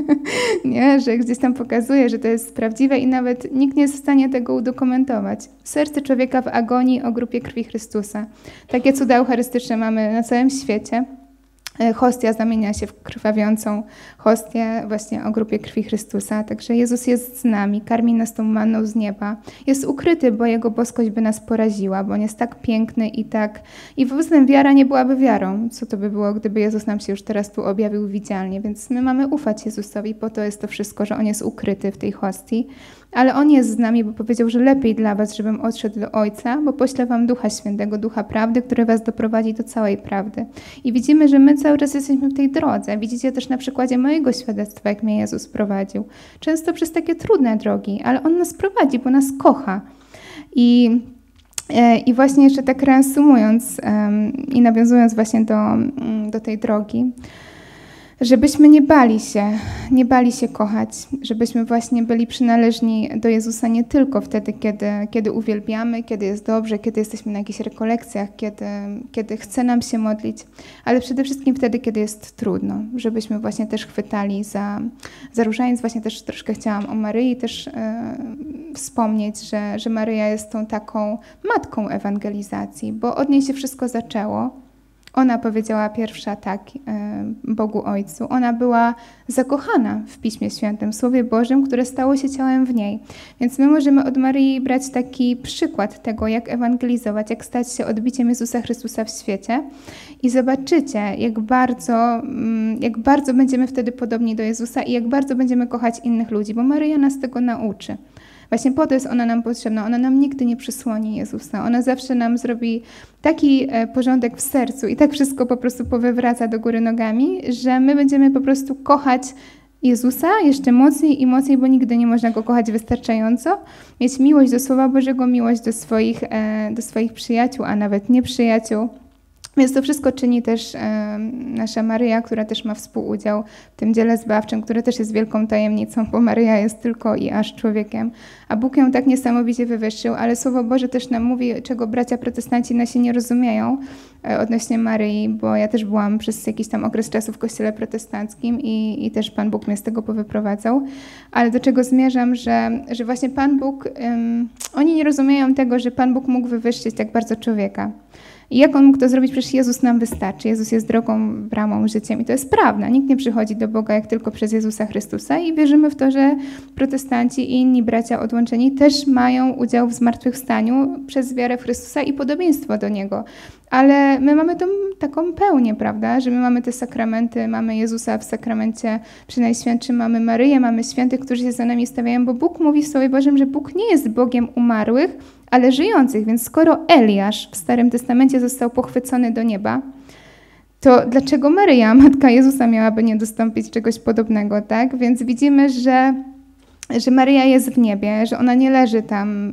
nie, że gdzieś tam pokazuje, że to jest prawdziwe i nawet nikt nie jest w stanie tego udokumentować. Serce człowieka w agonii o grupie krwi Chrystusa. Takie cuda eucharystyczne mamy na całym świecie. Hostia zamienia się w krwawiącą hostię właśnie o grupie krwi Chrystusa. Także Jezus jest z nami, karmi nas tą manną z nieba. Jest ukryty, bo Jego boskość by nas poraziła, bo On jest tak piękny i tak... I poza tym wiara nie byłaby wiarą. Co to by było, gdyby Jezus nam się już teraz tu objawił widzialnie? Więc my mamy ufać Jezusowi, po to jest to wszystko, że On jest ukryty w tej hostii. Ale On jest z nami, bo powiedział, że lepiej dla was, żebym odszedł do Ojca, bo poślę wam Ducha Świętego, Ducha Prawdy, który was doprowadzi do całej prawdy. I widzimy, że my cały czas jesteśmy w tej drodze. Widzicie też na przykładzie mojego świadectwa, jak mnie Jezus prowadził. Często przez takie trudne drogi, ale On nas prowadzi, bo nas kocha. I I właśnie jeszcze tak reasumując i nawiązując właśnie do, do tej drogi, żebyśmy nie bali się, nie bali się kochać, żebyśmy właśnie byli przynależni do Jezusa nie tylko wtedy, kiedy, kiedy uwielbiamy, kiedy jest dobrze, kiedy jesteśmy na jakichś rekolekcjach, kiedy, kiedy chce nam się modlić, ale przede wszystkim wtedy, kiedy jest trudno, żebyśmy właśnie też chwytali za, za różaniec. Właśnie też troszkę chciałam o Maryi też e, wspomnieć, że, że Maryja jest tą taką matką ewangelizacji, bo od niej się wszystko zaczęło. Ona powiedziała pierwsza tak Bogu Ojcu. Ona była zakochana w Piśmie Świętym, w Słowie Bożym, które stało się ciałem w niej. Więc my możemy od Maryi brać taki przykład tego, jak ewangelizować, jak stać się odbiciem Jezusa Chrystusa w świecie. I zobaczycie, jak bardzo, jak bardzo będziemy wtedy podobni do Jezusa i jak bardzo będziemy kochać innych ludzi, bo Maryja nas tego nauczy. Właśnie po to jest ona nam potrzebna. Ona nam nigdy nie przysłoni Jezusa. Ona zawsze nam zrobi taki porządek w sercu i tak wszystko po prostu powywraca do góry nogami, że my będziemy po prostu kochać Jezusa jeszcze mocniej i mocniej, bo nigdy nie można Go kochać wystarczająco. Mieć miłość do Słowa Bożego, miłość do swoich, do swoich przyjaciół, a nawet nieprzyjaciół. Więc to wszystko czyni też e, nasza Maryja, która też ma współudział w tym dziele zbawczym, które też jest wielką tajemnicą, bo Maryja jest tylko i aż człowiekiem. A Bóg ją tak niesamowicie wywyższył, ale Słowo Boże też nam mówi, czego bracia protestanci nasi nie rozumieją e, odnośnie Maryi, bo ja też byłam przez jakiś tam okres czasu w kościele protestanckim i, i też Pan Bóg mnie z tego powyprowadzał. Ale do czego zmierzam, że, że właśnie Pan Bóg, um, oni nie rozumieją tego, że Pan Bóg mógł wywyższyć tak bardzo człowieka. I jak On mógł to zrobić? Przecież Jezus nam wystarczy. Jezus jest drogą, bramą, życiem. I to jest prawda. Nikt nie przychodzi do Boga jak tylko przez Jezusa Chrystusa. I wierzymy w to, że protestanci i inni bracia odłączeni też mają udział w zmartwychwstaniu przez wiarę w Chrystusa i podobieństwo do Niego. Ale my mamy tą taką pełnię, prawda? Że my mamy te sakramenty, mamy Jezusa w sakramencie przynajświętszym, mamy Maryję, mamy świętych, którzy się za nami stawiają, bo Bóg mówi w Słowie Bożym, że Bóg nie jest Bogiem umarłych, ale żyjących. Więc skoro Eliasz w Starym Testamencie został pochwycony do nieba, to dlaczego Maryja, matka Jezusa, miałaby nie dostąpić czegoś podobnego, tak? Więc widzimy, że, że Maryja jest w niebie, że ona nie leży tam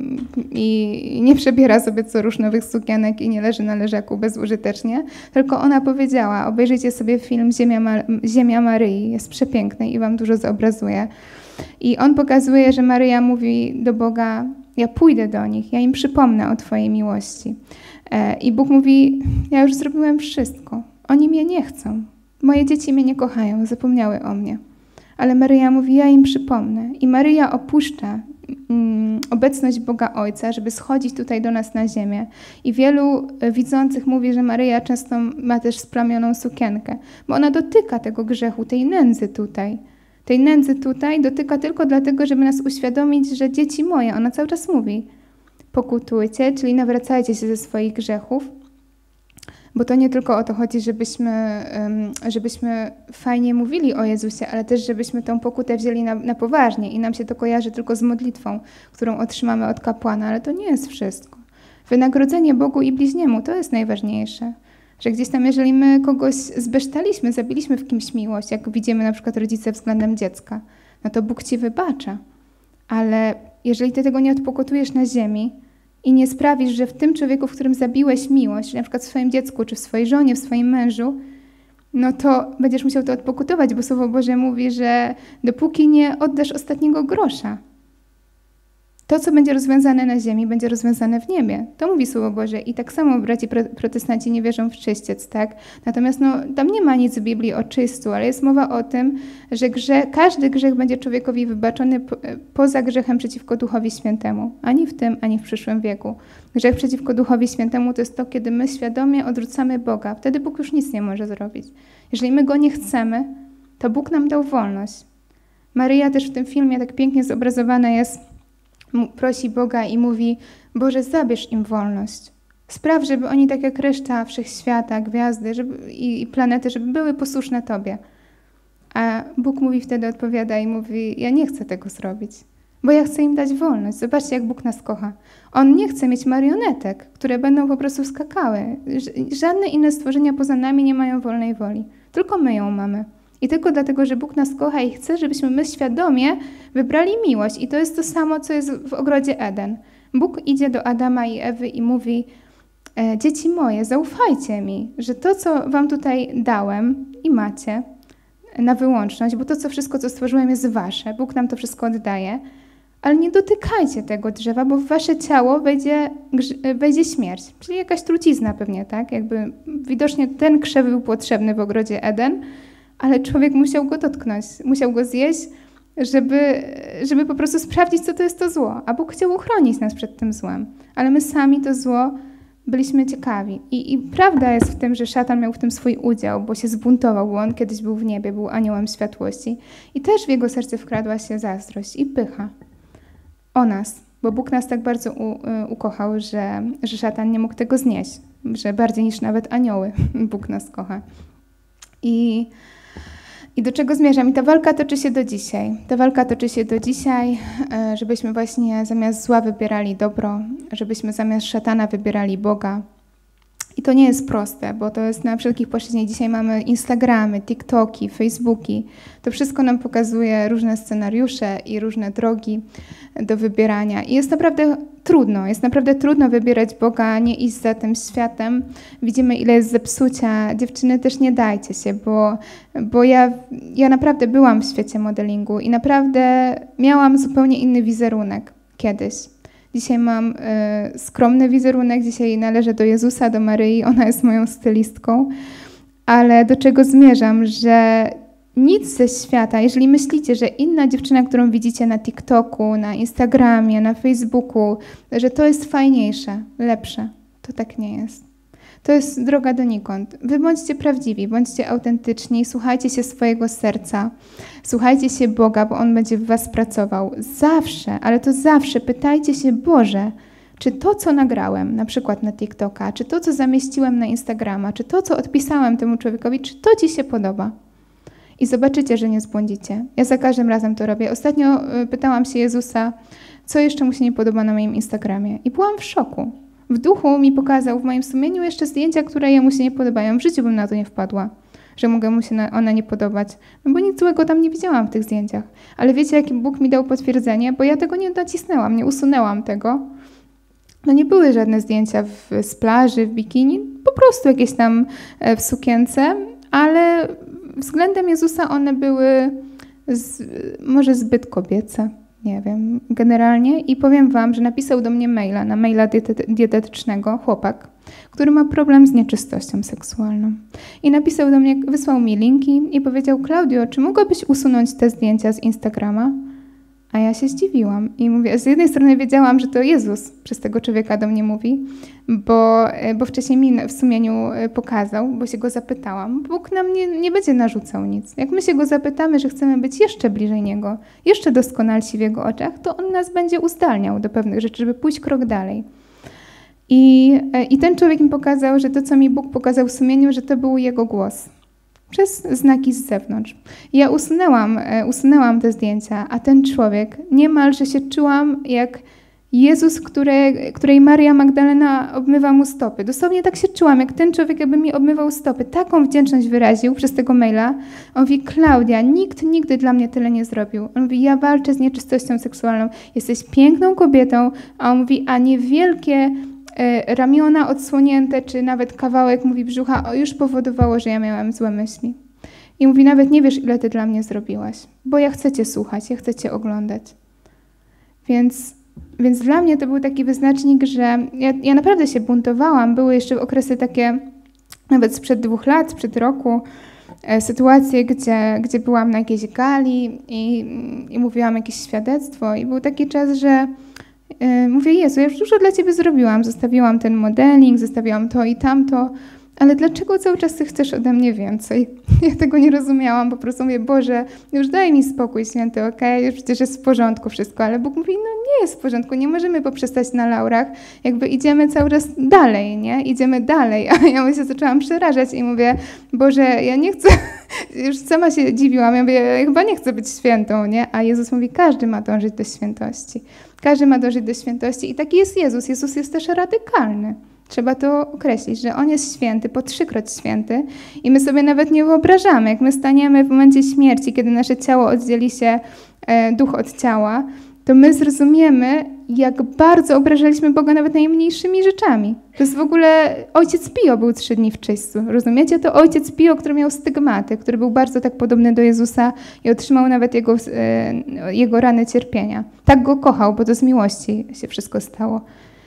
i nie przebiera sobie co rusz nowych sukienek i nie leży na leżaku bezużytecznie, tylko ona powiedziała, obejrzyjcie sobie film Ziemia, Ma- Ziemia Maryi, jest przepiękny i wam dużo zobrazuje. I on pokazuje, że Maryja mówi do Boga, ja pójdę do nich, ja im przypomnę o Twojej miłości. I Bóg mówi, ja już zrobiłem wszystko. Oni mnie nie chcą. Moje dzieci mnie nie kochają, zapomniały o mnie. Ale Maryja mówi, ja im przypomnę. I Maryja opuszcza mm, obecność Boga Ojca, żeby schodzić tutaj do nas na ziemię. I wielu widzących mówi, że Maryja często ma też splamioną sukienkę, bo ona dotyka tego grzechu, tej nędzy tutaj. Tej nędzy tutaj dotyka tylko dlatego, żeby nas uświadomić, że dzieci moje, ona cały czas mówi, pokutujcie, czyli nawracajcie się ze swoich grzechów, bo to nie tylko o to chodzi, żebyśmy, żebyśmy fajnie mówili o Jezusie, ale też żebyśmy tą pokutę wzięli na, na poważnie i nam się to kojarzy tylko z modlitwą, którą otrzymamy od kapłana, ale to nie jest wszystko. Wynagrodzenie Bogu i bliźniemu, to jest najważniejsze. Że gdzieś tam, jeżeli my kogoś zbesztaliśmy, zabiliśmy w kimś miłość, jak widzimy na przykład rodzice względem dziecka, no to Bóg ci wybacza. Ale jeżeli ty tego nie odpokutujesz na ziemi i nie sprawisz, że w tym człowieku, w którym zabiłeś miłość, na przykład w swoim dziecku, czy w swojej żonie, w swoim mężu, no to będziesz musiał to odpokutować, bo Słowo Boże mówi, że dopóki nie oddasz ostatniego grosza, to, co będzie rozwiązane na ziemi, będzie rozwiązane w niebie. To mówi Słowo Boże. I tak samo braci protestanci nie wierzą w czyściec, tak? Natomiast no, tam nie ma nic w Biblii o czystu, ale jest mowa o tym, że grzech, każdy grzech będzie człowiekowi wybaczony po, poza grzechem przeciwko Duchowi Świętemu. Ani w tym, ani w przyszłym wieku. Grzech przeciwko Duchowi Świętemu to jest to, kiedy my świadomie odrzucamy Boga. Wtedy Bóg już nic nie może zrobić. Jeżeli my Go nie chcemy, to Bóg nam dał wolność. Maryja też w tym filmie tak pięknie zobrazowana jest, prosi Boga i mówi, Boże, zabierz im wolność. Spraw, żeby oni tak jak reszta wszechświata, gwiazdy żeby, i, i planety, żeby były posłuszne Tobie. A Bóg mówi wtedy, odpowiada i mówi, ja nie chcę tego zrobić, bo ja chcę im dać wolność. Zobaczcie, jak Bóg nas kocha. On nie chce mieć marionetek, które będą po prostu skakały. Żadne inne stworzenia poza nami nie mają wolnej woli. Tylko my ją mamy. I tylko dlatego, że Bóg nas kocha i chce, żebyśmy my świadomie wybrali miłość. I to jest to samo, co jest w ogrodzie Eden. Bóg idzie do Adama i Ewy i mówi: e, dzieci moje, zaufajcie mi, że to, co wam tutaj dałem i macie na wyłączność, bo to, co wszystko, co stworzyłem, jest wasze. Bóg nam to wszystko oddaje, ale nie dotykajcie tego drzewa, bo w wasze ciało wejdzie, wejdzie śmierć. Czyli jakaś trucizna pewnie, tak? Jakby widocznie ten krzew był potrzebny w ogrodzie Eden, ale człowiek musiał go dotknąć, musiał go zjeść, żeby, żeby po prostu sprawdzić, co to jest to zło. A Bóg chciał uchronić nas przed tym złem. Ale my sami to zło byliśmy ciekawi. I, I prawda jest w tym, że szatan miał w tym swój udział, bo się zbuntował, bo on kiedyś był w niebie, był aniołem światłości. I też w jego serce wkradła się zazdrość i pycha o nas, bo Bóg nas tak bardzo u, u, ukochał, że, że szatan nie mógł tego znieść, że bardziej niż nawet anioły Bóg nas kocha. I, I do czego zmierzam? I ta walka toczy się do dzisiaj. Ta walka toczy się do dzisiaj, żebyśmy właśnie zamiast zła wybierali dobro, żebyśmy zamiast szatana wybierali Boga. I to nie jest proste, bo to jest na wszelkich płaszczyznach. Dzisiaj mamy Instagramy, TikToki, Facebooki. To wszystko nam pokazuje różne scenariusze i różne drogi do wybierania. I jest naprawdę trudno, jest naprawdę trudno wybierać Boga, nie iść za tym światem. Widzimy, ile jest zepsucia. Dziewczyny, też nie dajcie się, bo, bo ja, ja naprawdę byłam w świecie modelingu i naprawdę miałam zupełnie inny wizerunek kiedyś. Dzisiaj mam y, skromny wizerunek, dzisiaj należę do Jezusa, do Maryi, ona jest moją stylistką, ale do czego zmierzam, że nic ze świata, jeżeli myślicie, że inna dziewczyna, którą widzicie na TikToku, na Instagramie, na Facebooku, że to jest fajniejsze, lepsze, to tak nie jest. To jest droga donikąd. Wy bądźcie prawdziwi, bądźcie autentyczni, słuchajcie się swojego serca, słuchajcie się Boga, bo On będzie w was pracował. Zawsze, ale to zawsze pytajcie się: Boże, czy to, co nagrałem, na przykład na TikToka, czy to, co zamieściłem na Instagrama, czy to, co odpisałem temu człowiekowi, czy to ci się podoba? I zobaczycie, że nie zbłądzicie. Ja za każdym razem to robię. Ostatnio pytałam się Jezusa, co jeszcze mu się nie podoba na moim Instagramie. I byłam w szoku. W duchu mi pokazał w moim sumieniu jeszcze zdjęcia, które jemu się nie podobają. W życiu bym na to nie wpadła, że mogę mu się one nie podobać. No bo nic złego tam nie widziałam w tych zdjęciach. Ale wiecie, jakim Bóg mi dał potwierdzenie? Bo ja tego nie nacisnęłam, nie usunęłam tego. No nie były żadne zdjęcia w, z plaży, w bikini, po prostu jakieś tam w sukience, ale względem Jezusa one były z, może zbyt kobiece. Nie wiem, generalnie. I powiem wam, że napisał do mnie maila, na maila dietetycznego chłopak, który ma problem z nieczystością seksualną. I napisał do mnie, wysłał mi linki i powiedział: Klaudio, czy mogłabyś usunąć te zdjęcia z Instagrama? A ja się zdziwiłam i mówię, z jednej strony wiedziałam, że to Jezus przez tego człowieka do mnie mówi, bo, bo wcześniej mi w sumieniu pokazał, bo się go zapytałam. Bóg nam nie, nie będzie narzucał nic. Jak my się go zapytamy, że chcemy być jeszcze bliżej Niego, jeszcze doskonalsi w Jego oczach, to On nas będzie uzdalniał do pewnych rzeczy, żeby pójść krok dalej. I, i ten człowiek mi pokazał, że to, co mi Bóg pokazał w sumieniu, że to był Jego głos. Przez znaki z zewnątrz. Ja usunęłam, usunęłam te zdjęcia, a ten człowiek, niemalże się czułam jak Jezus, które, której Maria Magdalena obmywa mu stopy. Dosłownie tak się czułam, jak ten człowiek jakby mi obmywał stopy. Taką wdzięczność wyraził przez tego maila. On mówi: Klaudia, nikt nigdy dla mnie tyle nie zrobił. On mówi: ja walczę z nieczystością seksualną. Jesteś piękną kobietą. A on mówi: a niewielkie ramiona odsłonięte, czy nawet kawałek, mówi, brzucha, już powodowało, że ja miałam złe myśli. I mówi: nawet nie wiesz, ile ty dla mnie zrobiłaś, bo ja chcę cię słuchać, ja chcę cię oglądać. Więc, więc dla mnie to był taki wyznacznik, że ja, ja naprawdę się buntowałam. Były jeszcze okresy takie, nawet sprzed dwóch lat, sprzed roku, e, sytuacje, gdzie, gdzie byłam na jakiejś gali i, i mówiłam jakieś świadectwo i był taki czas, że mówię: Jezu, ja już dużo dla Ciebie zrobiłam, zostawiłam ten modeling, zostawiłam to i tamto, ale dlaczego cały czas Ty chcesz ode mnie więcej? Ja tego nie rozumiałam, po prostu mówię: Boże, już daj mi spokój, święty, okej, okay? Już przecież jest w porządku wszystko, ale Bóg mówi: no nie jest w porządku, nie możemy poprzestać na laurach, jakby idziemy cały czas dalej, nie? Idziemy dalej, a ja się zaczęłam przerażać i mówię: Boże, ja nie chcę, już sama się dziwiłam, ja mówię: ja chyba nie chcę być świętą, nie? A Jezus mówi: każdy ma dążyć do świętości. Każdy ma dążyć do świętości i taki jest Jezus. Jezus jest też radykalny. Trzeba to określić, że On jest święty, po trzykroć święty i my sobie nawet nie wyobrażamy, jak my staniemy w momencie śmierci, kiedy nasze ciało oddzieli się, e, duch od ciała, to my zrozumiemy, jak bardzo obrażaliśmy Boga nawet najmniejszymi rzeczami. To jest w ogóle ojciec Pio był trzy dni w czyśćcu. Rozumiecie? To ojciec Pio, który miał stygmaty, który był bardzo tak podobny do Jezusa i otrzymał nawet jego, jego rany cierpienia. Tak go kochał, bo to z miłości się wszystko stało.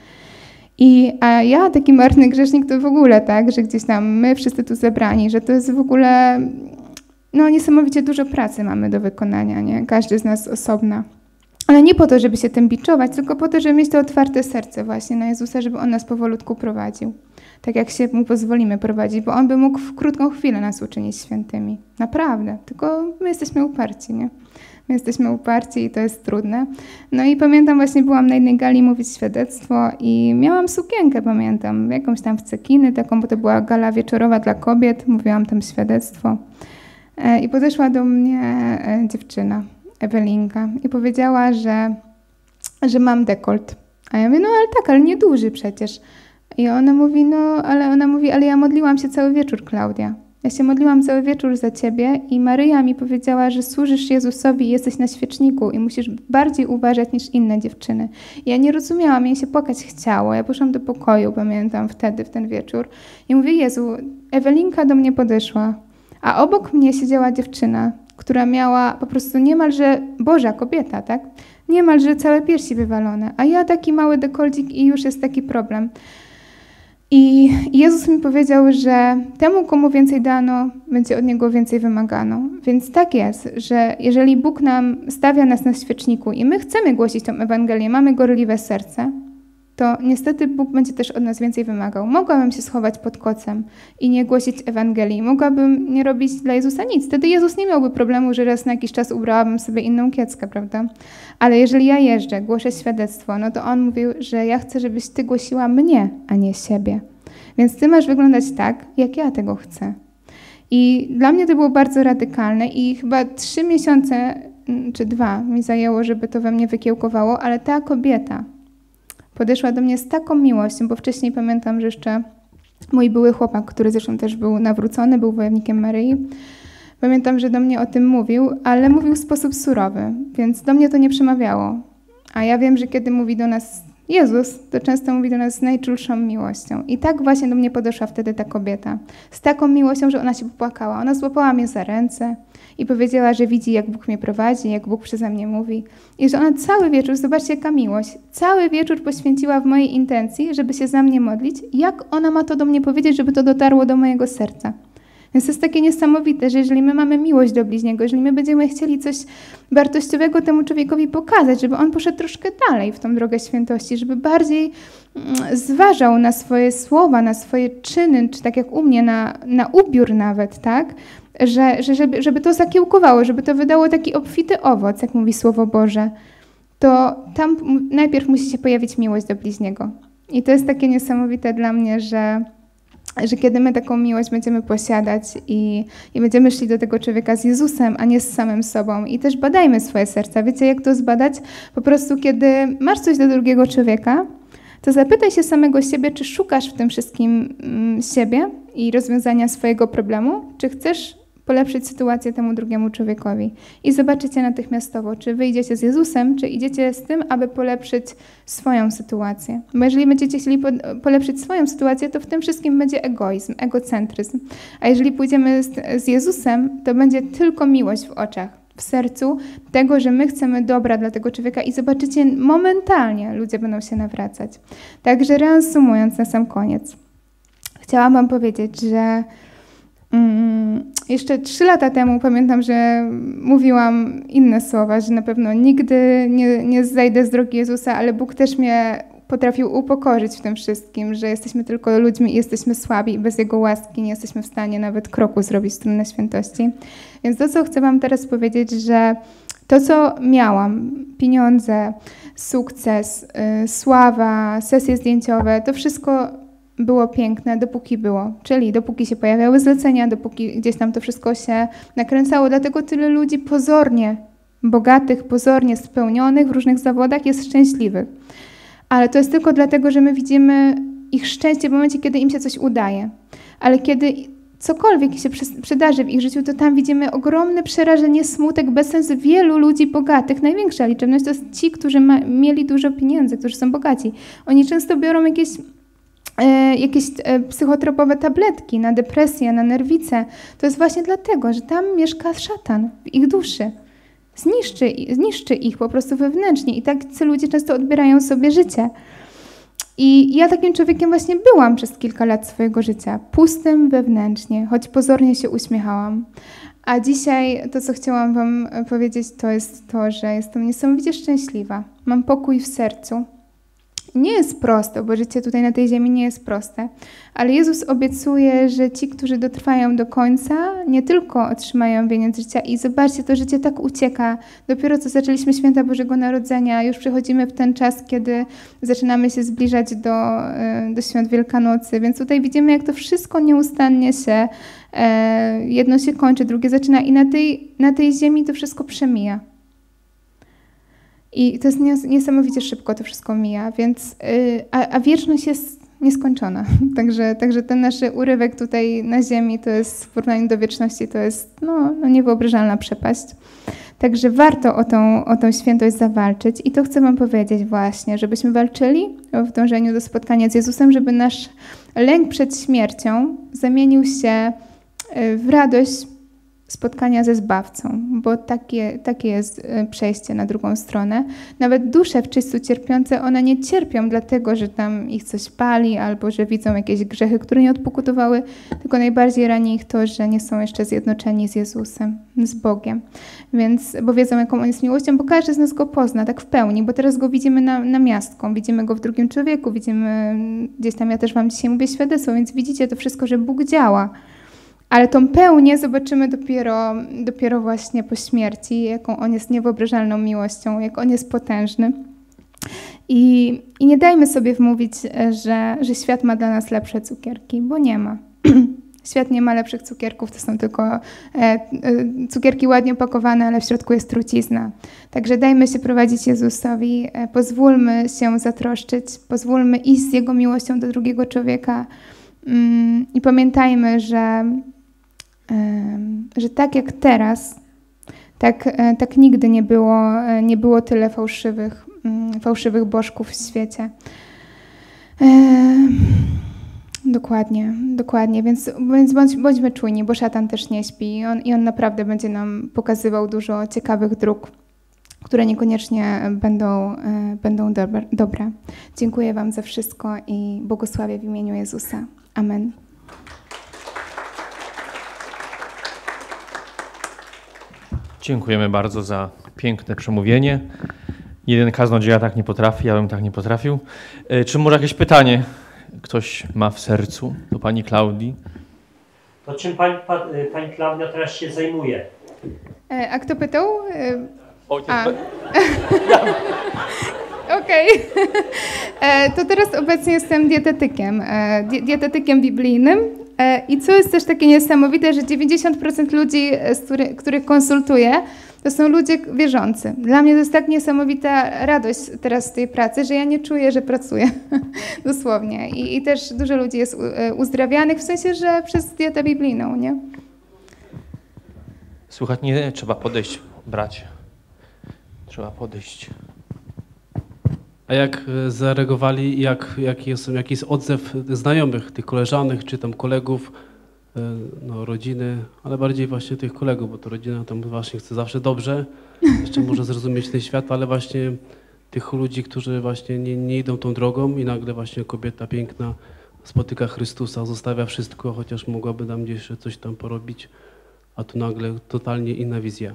I, a ja, taki marny grzesznik, to w ogóle tak, że gdzieś tam my wszyscy tu zebrani, że to jest w ogóle, no niesamowicie dużo pracy mamy do wykonania, nie? Każdy z nas osobna. Ale nie po to, żeby się tym biczować, tylko po to, żeby mieć to otwarte serce właśnie na Jezusa, żeby On nas powolutku prowadził. Tak jak się Mu pozwolimy prowadzić, bo On by mógł w krótką chwilę nas uczynić świętymi. Naprawdę. Tylko my jesteśmy uparci, nie? My jesteśmy uparci i to jest trudne. No i pamiętam, właśnie byłam na jednej gali mówić świadectwo i miałam sukienkę, pamiętam, jakąś tam w cekiny taką, bo to była gala wieczorowa dla kobiet, mówiłam tam świadectwo. I podeszła do mnie dziewczyna, Ewelinka, i powiedziała, że, że mam dekolt. A ja mówię, no ale tak, ale nieduży przecież. I ona mówi, no ale ona mówi, ale ja modliłam się cały wieczór, Klaudia. Ja się modliłam cały wieczór za ciebie i Maryja mi powiedziała, że służysz Jezusowi i jesteś na świeczniku i musisz bardziej uważać niż inne dziewczyny. I ja nie rozumiałam, jej się płakać chciało. Ja poszłam do pokoju, pamiętam wtedy, w ten wieczór. I mówię, Jezu, Ewelinka do mnie podeszła, a obok mnie siedziała dziewczyna, która miała po prostu niemalże, Boża kobieta, tak? Niemalże całe piersi wywalone, a ja taki mały dekolcik i już jest taki problem. I Jezus mi powiedział, że temu, komu więcej dano, będzie od niego więcej wymagano. Więc tak jest, że jeżeli Bóg nam stawia nas na świeczniku i my chcemy głosić tę Ewangelię, mamy gorliwe serce, to niestety Bóg będzie też od nas więcej wymagał. Mogłabym się schować pod kocem i nie głosić Ewangelii. Mogłabym nie robić dla Jezusa nic. Wtedy Jezus nie miałby problemu, że raz na jakiś czas ubrałabym sobie inną kieckę, prawda? Ale jeżeli ja jeżdżę, głoszę świadectwo, no to On mówił, że ja chcę, żebyś ty głosiła mnie, a nie siebie. Więc ty masz wyglądać tak, jak ja tego chcę. I dla mnie to było bardzo radykalne i chyba trzy miesiące, czy dwa mi zajęło, żeby to we mnie wykiełkowało, ale ta kobieta podeszła do mnie z taką miłością, bo wcześniej pamiętam, że jeszcze mój były chłopak, który zresztą też był nawrócony, był wojownikiem Maryi, pamiętam, że do mnie o tym mówił, ale mówił w sposób surowy, więc do mnie to nie przemawiało. A ja wiem, że kiedy mówi do nas Jezus, to często mówi do nas z najczulszą miłością. I tak właśnie do mnie podeszła wtedy ta kobieta. Z taką miłością, że ona się popłakała. Ona złapała mnie za ręce i powiedziała, że widzi, jak Bóg mnie prowadzi, jak Bóg przeze mnie mówi. I że ona cały wieczór, zobaczcie jaka miłość, cały wieczór poświęciła w mojej intencji, żeby się za mnie modlić. Jak ona ma to do mnie powiedzieć, żeby to dotarło do mojego serca? Więc to jest takie niesamowite, że jeżeli my mamy miłość do bliźniego, jeżeli my będziemy chcieli coś wartościowego temu człowiekowi pokazać, żeby on poszedł troszkę dalej w tą drogę świętości, żeby bardziej zważał na swoje słowa, na swoje czyny, czy tak jak u mnie, na, na ubiór nawet, tak? Że, że żeby, żeby to zakiełkowało, żeby to wydało taki obfity owoc, jak mówi Słowo Boże, to tam najpierw musi się pojawić miłość do bliźniego. I to jest takie niesamowite dla mnie, że że kiedy my taką miłość będziemy posiadać i, i będziemy szli do tego człowieka z Jezusem, a nie z samym sobą. I też badajmy swoje serca. Wiecie, jak to zbadać? Po prostu, kiedy masz coś do drugiego człowieka, to zapytaj się samego siebie, czy szukasz w tym wszystkim mm, siebie i rozwiązania swojego problemu, czy chcesz polepszyć sytuację temu drugiemu człowiekowi. I zobaczycie natychmiastowo, czy wyjdziecie z Jezusem, czy idziecie z tym, aby polepszyć swoją sytuację. Bo jeżeli będziecie chcieli po, polepszyć swoją sytuację, to w tym wszystkim będzie egoizm, egocentryzm. A jeżeli pójdziemy z, z Jezusem, to będzie tylko miłość w oczach, w sercu tego, że my chcemy dobra dla tego człowieka i zobaczycie, momentalnie ludzie będą się nawracać. Także reasumując na sam koniec, chciałam wam powiedzieć, że Mm, jeszcze trzy lata temu pamiętam, że mówiłam inne słowa, że na pewno nigdy nie, nie zejdę z drogi Jezusa, ale Bóg też mnie potrafił upokorzyć w tym wszystkim, że jesteśmy tylko ludźmi i jesteśmy słabi i bez Jego łaski nie jesteśmy w stanie nawet kroku zrobić w stronę świętości. Więc to, co chcę wam teraz powiedzieć, że to, co miałam, pieniądze, sukces, yy, sława, sesje zdjęciowe, to wszystko było piękne, dopóki było. Czyli dopóki się pojawiały zlecenia, dopóki gdzieś tam to wszystko się nakręcało. Dlatego tyle ludzi pozornie bogatych, pozornie spełnionych w różnych zawodach jest szczęśliwych. Ale to jest tylko dlatego, że my widzimy ich szczęście w momencie, kiedy im się coś udaje. Ale kiedy cokolwiek się przydarzy w ich życiu, to tam widzimy ogromne przerażenie, smutek, bezsens wielu ludzi bogatych. Największa liczebność to jest ci, którzy ma, mieli dużo pieniędzy, którzy są bogaci. Oni często biorą jakieś, e, jakieś e, psychotropowe tabletki na depresję, na nerwicę. To jest właśnie dlatego, że tam mieszka szatan w ich duszy. Zniszczy, zniszczy ich po prostu wewnętrznie i tak ci ludzie często odbierają sobie życie. I ja takim człowiekiem właśnie byłam przez kilka lat swojego życia, pustym wewnętrznie, choć pozornie się uśmiechałam. A dzisiaj to, co chciałam wam powiedzieć, to jest to, że jestem niesamowicie szczęśliwa. Mam pokój w sercu. Nie jest prosto, bo życie tutaj na tej ziemi nie jest proste, ale Jezus obiecuje, że ci, którzy dotrwają do końca, nie tylko otrzymają wieniec życia i zobaczcie, to życie tak ucieka. Dopiero co zaczęliśmy święta Bożego Narodzenia, już przechodzimy w ten czas, kiedy zaczynamy się zbliżać do, do świąt Wielkanocy, więc tutaj widzimy, jak to wszystko nieustannie się, jedno się kończy, drugie zaczyna i na tej, na tej ziemi to wszystko przemija. I to jest niesamowicie szybko, to wszystko mija, więc, a, a wieczność jest nieskończona. Także, także ten nasz urywek tutaj na ziemi to jest w porównaniu do wieczności to jest no, no niewyobrażalna przepaść. Także warto o tą, o tą świętość zawalczyć i to chcę wam powiedzieć właśnie, żebyśmy walczyli w dążeniu do spotkania z Jezusem, żeby nasz lęk przed śmiercią zamienił się w radość spotkania ze Zbawcą, bo takie, takie jest przejście na drugą stronę. Nawet dusze w czystu cierpiące, one nie cierpią dlatego, że tam ich coś pali albo że widzą jakieś grzechy, które nie odpokutowały, tylko najbardziej rani ich to, że nie są jeszcze zjednoczeni z Jezusem, z Bogiem. Więc, bo wiedzą, jaką On jest miłością, bo każdy z nas Go pozna tak w pełni, bo teraz Go widzimy na, na miastką, widzimy Go w drugim człowieku, widzimy gdzieś tam, ja też wam dzisiaj mówię świadectwo, więc widzicie to wszystko, że Bóg działa. Ale tą pełnię zobaczymy dopiero, dopiero właśnie po śmierci, jaką On jest niewyobrażalną miłością, jak On jest potężny. I, i nie dajmy sobie wmówić, że, że świat ma dla nas lepsze cukierki, bo nie ma. Świat nie ma lepszych cukierków, to są tylko e, e, cukierki ładnie opakowane, ale w środku jest trucizna. Także dajmy się prowadzić Jezusowi, e, pozwólmy się zatroszczyć, pozwólmy iść z Jego miłością do drugiego człowieka mm, i pamiętajmy, że że tak jak teraz, tak, tak nigdy nie było, nie było tyle fałszywych, fałszywych bożków w świecie. Dokładnie, dokładnie, więc, więc bądź, bądźmy czujni, bo szatan też nie śpi i on, i on naprawdę będzie nam pokazywał dużo ciekawych dróg, które niekoniecznie będą, będą dobre. Dziękuję wam za wszystko i błogosławię w imieniu Jezusa. Amen.
Dziękujemy bardzo za piękne przemówienie. Jeden kaznodzieja tak nie potrafi, ja bym tak nie potrafił. Czy może jakieś pytanie ktoś ma w sercu do pani Klaudii?
To czym pani, pani Klaudia teraz się zajmuje?
A kto pytał?
Ojciec.
Okej. Okay. To teraz obecnie jestem dietetykiem, dietetykiem biblijnym. I co jest też takie niesamowite, że dziewięćdziesiąt procent ludzi, z który, których konsultuję, to są ludzie wierzący. Dla mnie to jest tak niesamowita radość teraz z tej pracy, że ja nie czuję, że pracuję. Dosłownie. I, I też dużo ludzi jest uzdrawianych, w sensie, że przez dietę biblijną, nie?
Słuchaj, nie trzeba podejść, bracie. Trzeba podejść.
A jak zareagowali, jak, jaki, jest, jaki jest odzew znajomych, tych koleżanek, czy tam kolegów, no, rodziny, ale bardziej właśnie tych kolegów, bo to rodzina tam właśnie chce zawsze dobrze, jeszcze może zrozumieć ten świat, ale właśnie tych ludzi, którzy właśnie nie, nie idą tą drogą i nagle właśnie kobieta piękna spotyka Chrystusa, zostawia wszystko, chociaż mogłaby tam gdzieś coś tam porobić, a tu nagle totalnie inna wizja.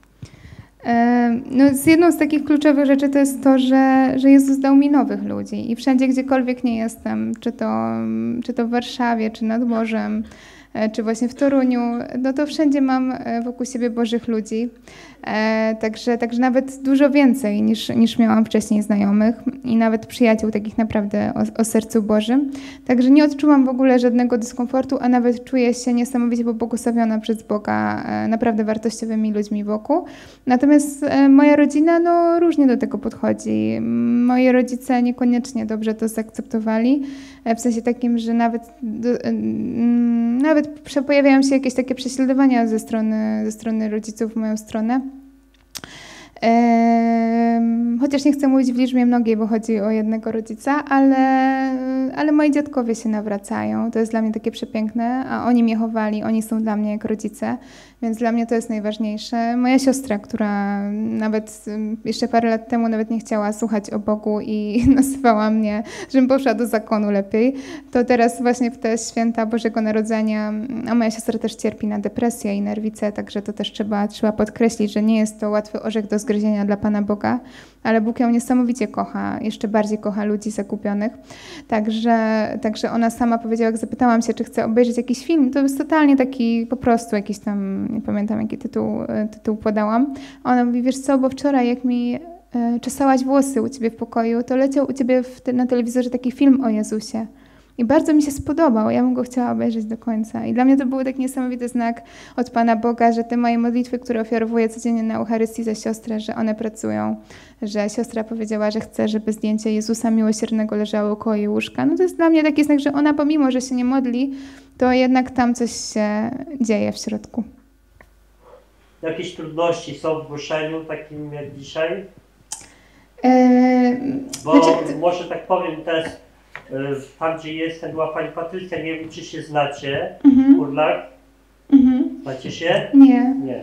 No, z jedną z takich kluczowych rzeczy to jest to, że, że Jezus dał mi nowych ludzi i wszędzie, gdziekolwiek nie jestem, czy to, czy to w Warszawie, czy nad morzem, czy właśnie w Toruniu, no to wszędzie mam wokół siebie Bożych ludzi. E, także, także nawet dużo więcej niż, niż miałam wcześniej znajomych i nawet przyjaciół takich naprawdę o, o sercu Bożym. Także nie odczuwam w ogóle żadnego dyskomfortu, a nawet czuję się niesamowicie pobłogosławiona przez Boga e, naprawdę wartościowymi ludźmi wokół. Natomiast e, moja rodzina no, różnie do tego podchodzi. Moi rodzice niekoniecznie dobrze to zaakceptowali, e, w sensie takim, że nawet, do, e, nawet nawet pojawiają się jakieś takie prześladowania ze strony, ze strony rodziców w moją stronę. Ehm, chociaż nie chcę mówić w liczbie mnogiej, bo chodzi o jednego rodzica, ale, ale moi dziadkowie się nawracają. To jest dla mnie takie przepiękne, a oni mnie chowali, oni są dla mnie jak rodzice, więc dla mnie to jest najważniejsze. Moja siostra, która nawet jeszcze parę lat temu nawet nie chciała słuchać o Bogu i nazywała mnie, żebym poszła do zakonu lepiej, to teraz właśnie w te święta Bożego Narodzenia, a moja siostra też cierpi na depresję i nerwice, także to też trzeba, trzeba podkreślić, że nie jest to łatwy orzech do zgryzienia dla Pana Boga, ale Bóg ją niesamowicie kocha, jeszcze bardziej kocha ludzi zakupionych. Także, także ona sama powiedziała, jak zapytałam się, czy chce obejrzeć jakiś film, to jest totalnie taki po prostu jakiś tam, nie pamiętam jaki tytuł, tytuł podałam. Ona mówi, wiesz co, bo wczoraj jak mi e, czesałaś włosy u ciebie w pokoju, to leciał u ciebie w, na telewizorze taki film o Jezusie. I bardzo mi się spodobał, ja bym go chciała obejrzeć do końca. I dla mnie to był taki niesamowity znak od Pana Boga, że te moje modlitwy, które ofiarowuję codziennie na Eucharystii za siostrę, że one pracują, że siostra powiedziała, że chce, żeby zdjęcie Jezusa Miłosiernego leżało koło jej łóżka. No to jest dla mnie taki znak, że ona pomimo, że się nie modli, to jednak tam coś się dzieje w środku.
Jakieś trudności są w głoszeniu takim jak dzisiaj?
Eee,
Bo
znaczy,
może tak powiem też, tam gdzie jestem była pani Patrycja, nie wiem czy się znacie,
mhm.
Urlak.
Mhm.
Znacie się?
Nie.
Nie.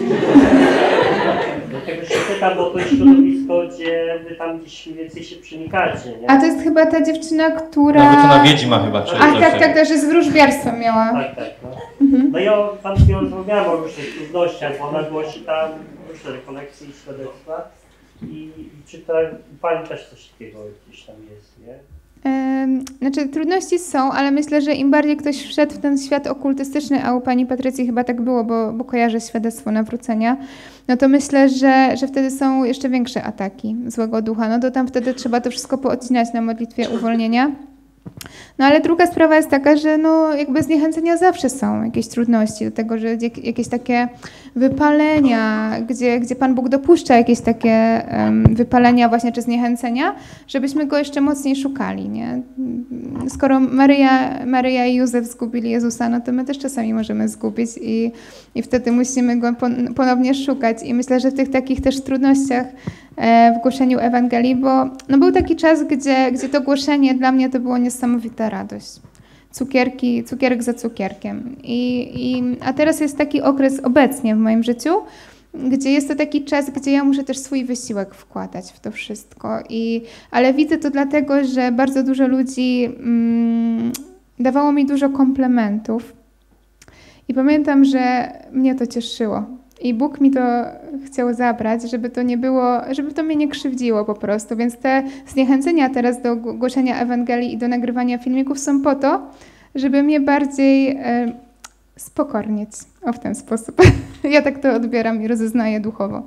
Dlatego się pytam, bo to jest środowisko, gdzie wy tam gdzieś mniej więcej się przenikacie, nie?
A to jest chyba ta dziewczyna, która...
Nawet to na Wiedźma chyba. Czy
A tak, tak, tak, że z wróżbiarstwem miała.
Tak, tak. No,
Mhm.
no ja tam z nią rozmawiałam o różnych trudnościach, bo ona głosi tam różne rekolekcje i świadectwa. I, i czy ta, pani też coś takiego gdzieś tam jest, nie?
Znaczy trudności są, ale myślę, że im bardziej ktoś wszedł w ten świat okultystyczny, a u pani Patrycji chyba tak było, bo, bo kojarzę świadectwo nawrócenia, no to myślę, że, że wtedy są jeszcze większe ataki złego ducha. No to tam wtedy trzeba to wszystko poodcinać na modlitwie uwolnienia. No ale druga sprawa jest taka, że no jakby zniechęcenia zawsze są jakieś trudności do tego, że jakieś takie wypalenia, gdzie, gdzie Pan Bóg dopuszcza jakieś takie um, wypalenia właśnie czy zniechęcenia, żebyśmy Go jeszcze mocniej szukali, nie? Skoro Maryja, Maryja i Józef zgubili Jezusa, no to my też czasami możemy zgubić i, i wtedy musimy Go pon- ponownie szukać i myślę, że w tych takich też trudnościach w głoszeniu Ewangelii, bo no był taki czas, gdzie, gdzie to głoszenie dla mnie to było niesamowita radość. Cukierki, cukierek za cukierkiem. I, i, a teraz jest taki okres obecnie w moim życiu, gdzie jest to taki czas, gdzie ja muszę też swój wysiłek wkładać w to wszystko. I, ale widzę to dlatego, że bardzo dużo ludzi mm, dawało mi dużo komplementów. I pamiętam, że mnie to cieszyło. I Bóg mi to chciał zabrać, żeby to nie było, żeby to mnie nie krzywdziło po prostu. Więc te zniechęcenia teraz do głoszenia Ewangelii i do nagrywania filmików są po to, żeby mnie bardziej e, spokornieć. O, w ten sposób. Ja tak to odbieram i rozeznaję duchowo.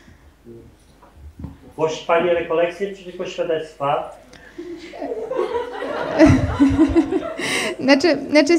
Głosi pani rekolekcje czy tylko świadectwa?
znaczy, znaczy...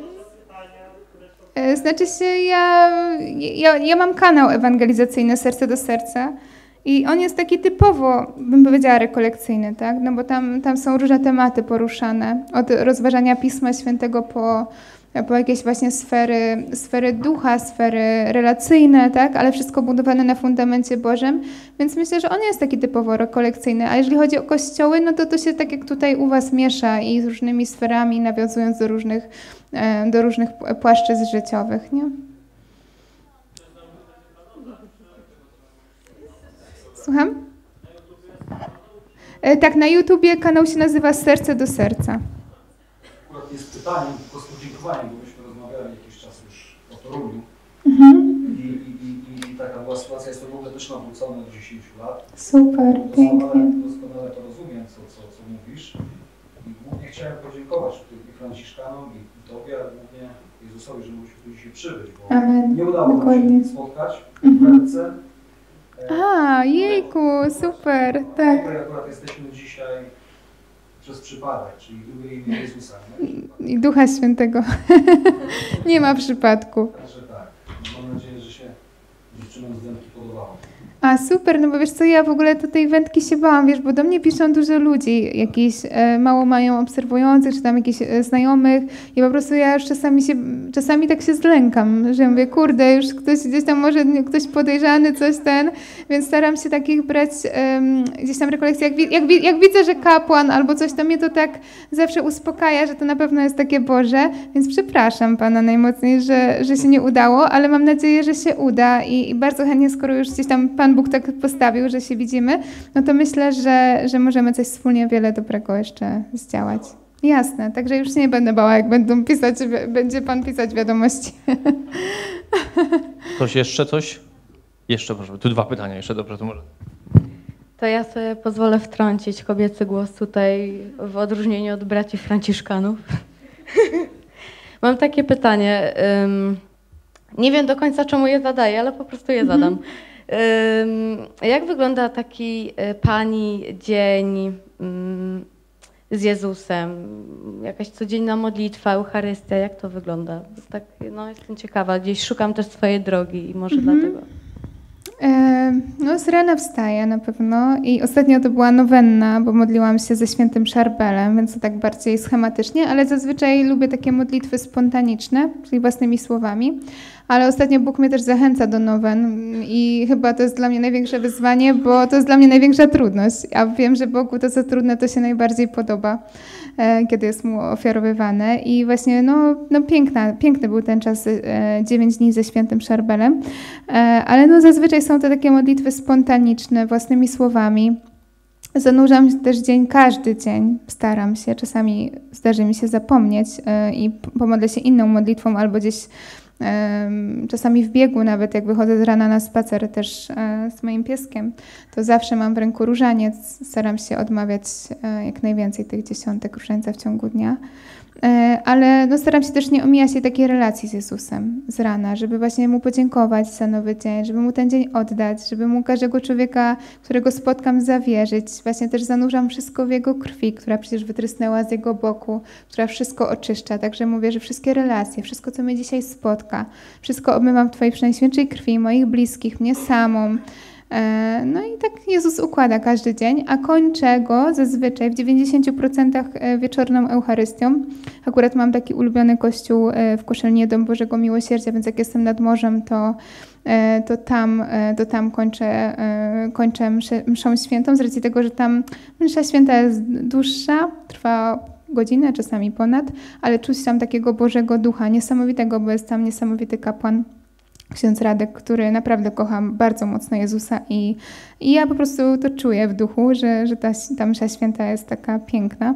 Znaczy się, ja, ja, ja mam kanał ewangelizacyjny Serce do Serca i on jest taki typowo, bym powiedziała, rekolekcyjny, tak? No bo tam, tam są różne tematy poruszane, od rozważania Pisma Świętego po, po jakieś właśnie sfery, sfery ducha, sfery relacyjne, tak? Ale wszystko budowane na fundamencie Bożym, więc myślę, że on jest taki typowo rekolekcyjny, a jeżeli chodzi o kościoły, no to to się tak jak tutaj u was miesza i z różnymi sferami, nawiązując do różnych do różnych płaszczyzn życiowych, nie? Słucham? Tak, na YouTubie kanał się nazywa Serce do Serca.
Akurat jest pytanie, po prostu podziękowanie, bo myśmy rozmawiali jakiś czas już o Toruniu.
Mhm.
I, i, i, I taka była sytuacja, jestem w ogóle też nawrócony od dziesięciu lat.
Super, pięknie.
Doskonale, doskonale to rozumiem, co, co, co mówisz. I głównie chciałem podziękować i Franciszkanom, i Tobie, ale głównie Jezusowi, że mogliśmy tu dzisiaj przybyć, bo
Amen.
nie udało
Dokładnie.
nam się spotkać w
Mhm.
Belce.
A, jejku, super, tak.
Tutaj akurat jesteśmy dzisiaj przez przypadek, czyli drugie imię Jezusa. Nie?
I Ducha Świętego. Nie ma przypadku.
Także tak, mam nadzieję, że się dziewczynom z Dębki podobało.
A super, no bo wiesz co, ja w ogóle do tej wędki się bałam, wiesz, bo do mnie piszą dużo ludzi, jakichś e, mało mają obserwujących, czy tam jakichś e, znajomych i po prostu ja już czasami się, czasami tak się zlękam, że mówię, kurde, już ktoś gdzieś tam może, ktoś podejrzany, coś ten, więc staram się takich brać e, gdzieś tam rekolekcje, jak, jak, jak widzę, że kapłan albo coś, to mnie to tak zawsze uspokaja, że to na pewno jest takie Boże, więc przepraszam Pana najmocniej, że, że się nie udało, ale mam nadzieję, że się uda i, i bardzo chętnie, skoro już gdzieś tam Pan Bóg tak postawił, że się widzimy, no to myślę, że, że możemy coś wspólnie wiele dobrego jeszcze zdziałać. Jasne, także już się nie będę bała, jak będą pisać, będzie Pan pisać wiadomości.
Ktoś jeszcze coś? Jeszcze proszę. Tu dwa pytania jeszcze, dobrze, to może.
To ja sobie pozwolę wtrącić kobiecy głos tutaj w odróżnieniu od braci franciszkanów. Mam takie pytanie. Um, nie wiem do końca, czemu je zadaję, ale po prostu je zadam. Um, jak wygląda taki Pani dzień um, z Jezusem? Jakaś codzienna modlitwa, Eucharystia, jak to wygląda? Tak, no, jestem ciekawa, gdzieś szukam też swojej drogi i może mhm. dlatego.
No z rana wstaję na pewno i ostatnio to była nowenna, bo modliłam się ze świętym Szarbelem, więc to tak bardziej schematycznie, ale zazwyczaj lubię takie modlitwy spontaniczne, czyli własnymi słowami, ale ostatnio Bóg mnie też zachęca do nowen i chyba to jest dla mnie największe wyzwanie, bo to jest dla mnie największa trudność, a wiem, że Bogu to co trudne to się najbardziej podoba, kiedy jest Mu ofiarowywane i właśnie no, no piękna, piękny był ten czas, dziewięć dni ze świętym Szarbelem, ale no zazwyczaj są to takie modlitwy spontaniczne, własnymi słowami. Zanurzam też dzień, każdy dzień, staram się, czasami zdarzy mi się zapomnieć i pomodlę się inną modlitwą albo gdzieś czasami w biegu nawet, jak wychodzę z rana na spacer też z moim pieskiem, to zawsze mam w ręku różaniec, staram się odmawiać jak najwięcej tych dziesiątek różańca w ciągu dnia. Ale no staram się też nie omijać tej takiej relacji z Jezusem z rana, żeby właśnie Mu podziękować za nowy dzień, żeby Mu ten dzień oddać, żeby Mu każdego człowieka, którego spotkam, zawierzyć. Właśnie też zanurzam wszystko w Jego krwi, która przecież wytrysnęła z Jego boku, która wszystko oczyszcza. Także mówię, że wszystkie relacje, wszystko, co mnie dzisiaj spotka, wszystko obmywam w Twojej przenajświętszej krwi, moich bliskich, mnie samą. No i tak Jezus układa każdy dzień, a kończę go zazwyczaj w dziewięćdziesięciu procentach wieczorną Eucharystią. Akurat mam taki ulubiony kościół w Koszalinie, Dom Bożego Miłosierdzia, więc jak jestem nad morzem, to, to, tam, to tam kończę, kończę mszę, mszą świętą, z racji tego, że tam msza święta jest dłuższa, trwa godzinę, czasami ponad, ale czuć tam takiego Bożego Ducha niesamowitego, bo jest tam niesamowity kapłan, ksiądz Radek, który naprawdę kocha bardzo mocno Jezusa i, i ja po prostu to czuję w duchu, że, że ta, ta msza święta jest taka piękna.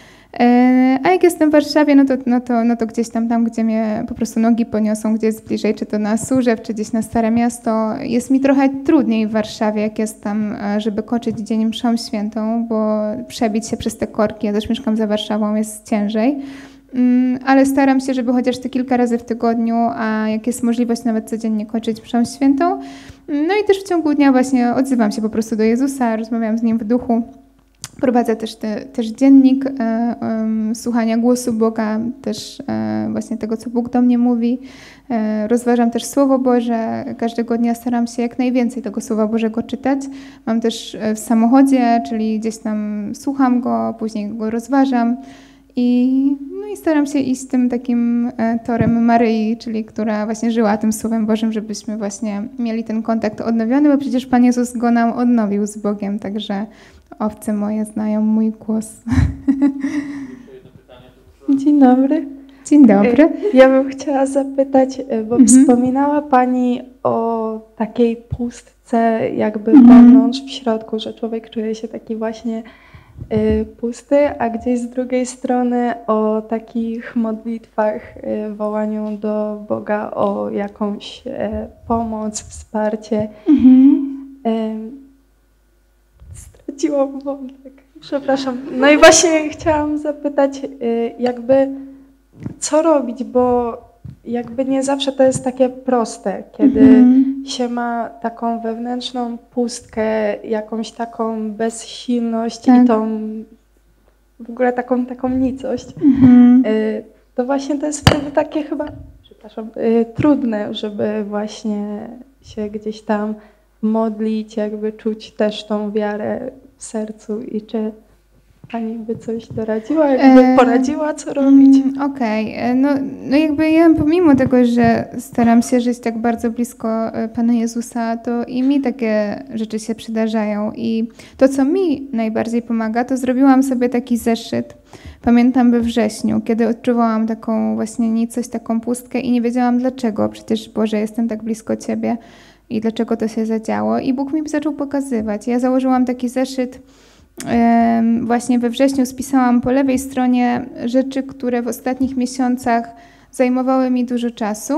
E, a jak jestem w Warszawie, no to, no, to, no to gdzieś tam, tam, gdzie mnie po prostu nogi poniosą, gdzie jest bliżej, czy to na Służew, czy gdzieś na Stare Miasto, jest mi trochę trudniej w Warszawie, jak jestem, żeby kończyć dzień mszą świętą, bo przebić się przez te korki, ja też mieszkam za Warszawą, jest ciężej. Ale staram się, żeby chociaż te kilka razy w tygodniu, a jak jest możliwość nawet codziennie kończyć mszą świętą. No i też w ciągu dnia właśnie odzywam się po prostu do Jezusa, rozmawiam z Nim w duchu. Prowadzę też, te, też dziennik e, um, słuchania głosu Boga, też e, właśnie tego, co Bóg do mnie mówi. E, rozważam też Słowo Boże. Każdego dnia staram się jak najwięcej tego Słowa Bożego czytać. Mam też w samochodzie, czyli gdzieś tam słucham go, później go rozważam. I, no i staram się iść tym takim e, torem Maryi, czyli która właśnie żyła tym Słowem Bożym, żebyśmy właśnie mieli ten kontakt odnowiony, bo przecież Pan Jezus go nam odnowił z Bogiem, także owce moje znają mój głos.
Dzień dobry.
Dzień dobry.
Ja bym chciała zapytać, bo mhm. wspominała Pani o takiej pustce jakby mhm. wewnątrz, w środku, że człowiek czuje się taki właśnie pusty, a gdzieś z drugiej strony o takich modlitwach, wołaniu do Boga o jakąś pomoc, wsparcie. Mhm. Straciłam wątek, przepraszam. No i właśnie chciałam zapytać, jakby co robić, bo jakby nie zawsze to jest takie proste, kiedy mhm. się ma taką wewnętrzną pustkę, jakąś taką bezsilność tak. i tą w ogóle taką, taką nicość. Mhm. To właśnie to jest wtedy takie chyba, przepraszam, trudne, żeby właśnie się gdzieś tam modlić, jakby czuć też tą wiarę w sercu i czy Pani by coś doradziła, jakby poradziła, co robić?
Mm, Okej, okay. no, no jakby ja pomimo tego, że staram się żyć tak bardzo blisko Pana Jezusa, to i mi takie rzeczy się przydarzają i to, co mi najbardziej pomaga, to zrobiłam sobie taki zeszyt. Pamiętam we wrześniu, kiedy odczuwałam taką właśnie nicość, taką pustkę i nie wiedziałam dlaczego, przecież Boże, jestem tak blisko Ciebie i dlaczego to się zadziało i Bóg mi zaczął pokazywać. Ja założyłam taki zeszyt. Właśnie we wrześniu spisałam po lewej stronie rzeczy, które w ostatnich miesiącach zajmowały mi dużo czasu,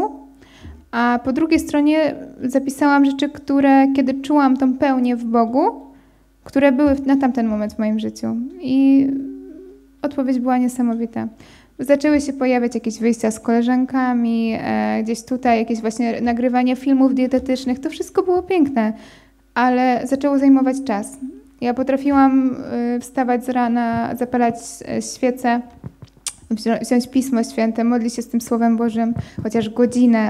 a po drugiej stronie zapisałam rzeczy, które kiedy czułam tą pełnię w Bogu, które były na tamten moment w moim życiu. I odpowiedź była niesamowita. Zaczęły się pojawiać jakieś wyjścia z koleżankami, gdzieś tutaj jakieś właśnie nagrywania filmów dietetycznych. To wszystko było piękne, ale zaczęło zajmować czas. Ja potrafiłam wstawać z rana, zapalać świecę, wziąć Pismo Święte, modlić się z tym Słowem Bożym chociaż godzinę.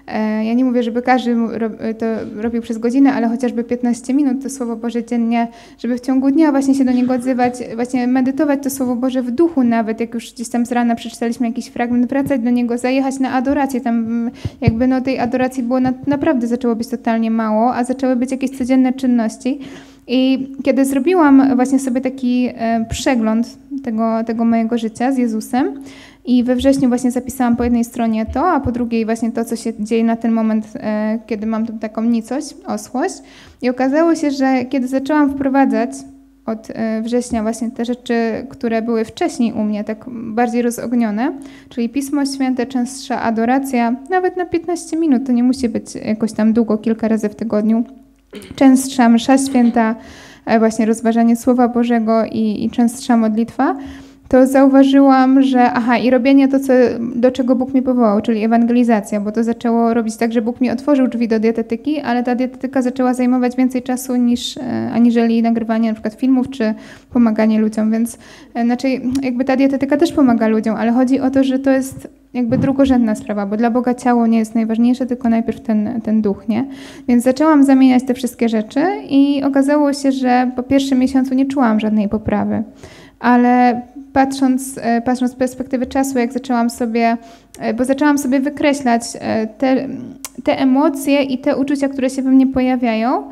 Ja nie mówię, żeby każdy to robił przez godzinę, ale chociażby piętnaście minut to Słowo Boże dziennie, żeby w ciągu dnia właśnie się do niego odzywać, właśnie medytować to Słowo Boże w duchu nawet, jak już gdzieś tam z rana przeczytaliśmy jakiś fragment, wracać do niego, zajechać na adorację. Tam jakby no tej adoracji było na, naprawdę zaczęło być totalnie mało, a zaczęły być jakieś codzienne czynności. I kiedy zrobiłam właśnie sobie taki przegląd tego, tego mojego życia z Jezusem i we wrześniu właśnie zapisałam po jednej stronie to, a po drugiej właśnie to, co się dzieje na ten moment, kiedy mam tą taką nicość, oschłość. I okazało się, że kiedy zaczęłam wprowadzać od września właśnie te rzeczy, które były wcześniej u mnie, tak bardziej rozognione, czyli Pismo Święte, częstsza adoracja, nawet na piętnaście minut, to nie musi być jakoś tam długo, kilka razy w tygodniu, częstsza msza święta, właśnie rozważanie Słowa Bożego i, i częstsza modlitwa, to zauważyłam, że aha, i robienie to, co, do czego Bóg mnie powołał, czyli ewangelizacja, bo to zaczęło robić tak, że Bóg mi otworzył drzwi do dietetyki, ale ta dietetyka zaczęła zajmować więcej czasu niż aniżeli nagrywanie na przykład filmów czy pomaganie ludziom, więc znaczy jakby ta dietetyka też pomaga ludziom, ale chodzi o to, że to jest jakby drugorzędna sprawa, bo dla Boga ciało nie jest najważniejsze, tylko najpierw ten, ten duch, nie? Więc zaczęłam zamieniać te wszystkie rzeczy i okazało się, że po pierwszym miesiącu nie czułam żadnej poprawy, ale patrząc, patrząc z perspektywy czasu, jak zaczęłam sobie, bo zaczęłam sobie wykreślać te, te emocje i te uczucia, które się we mnie pojawiają,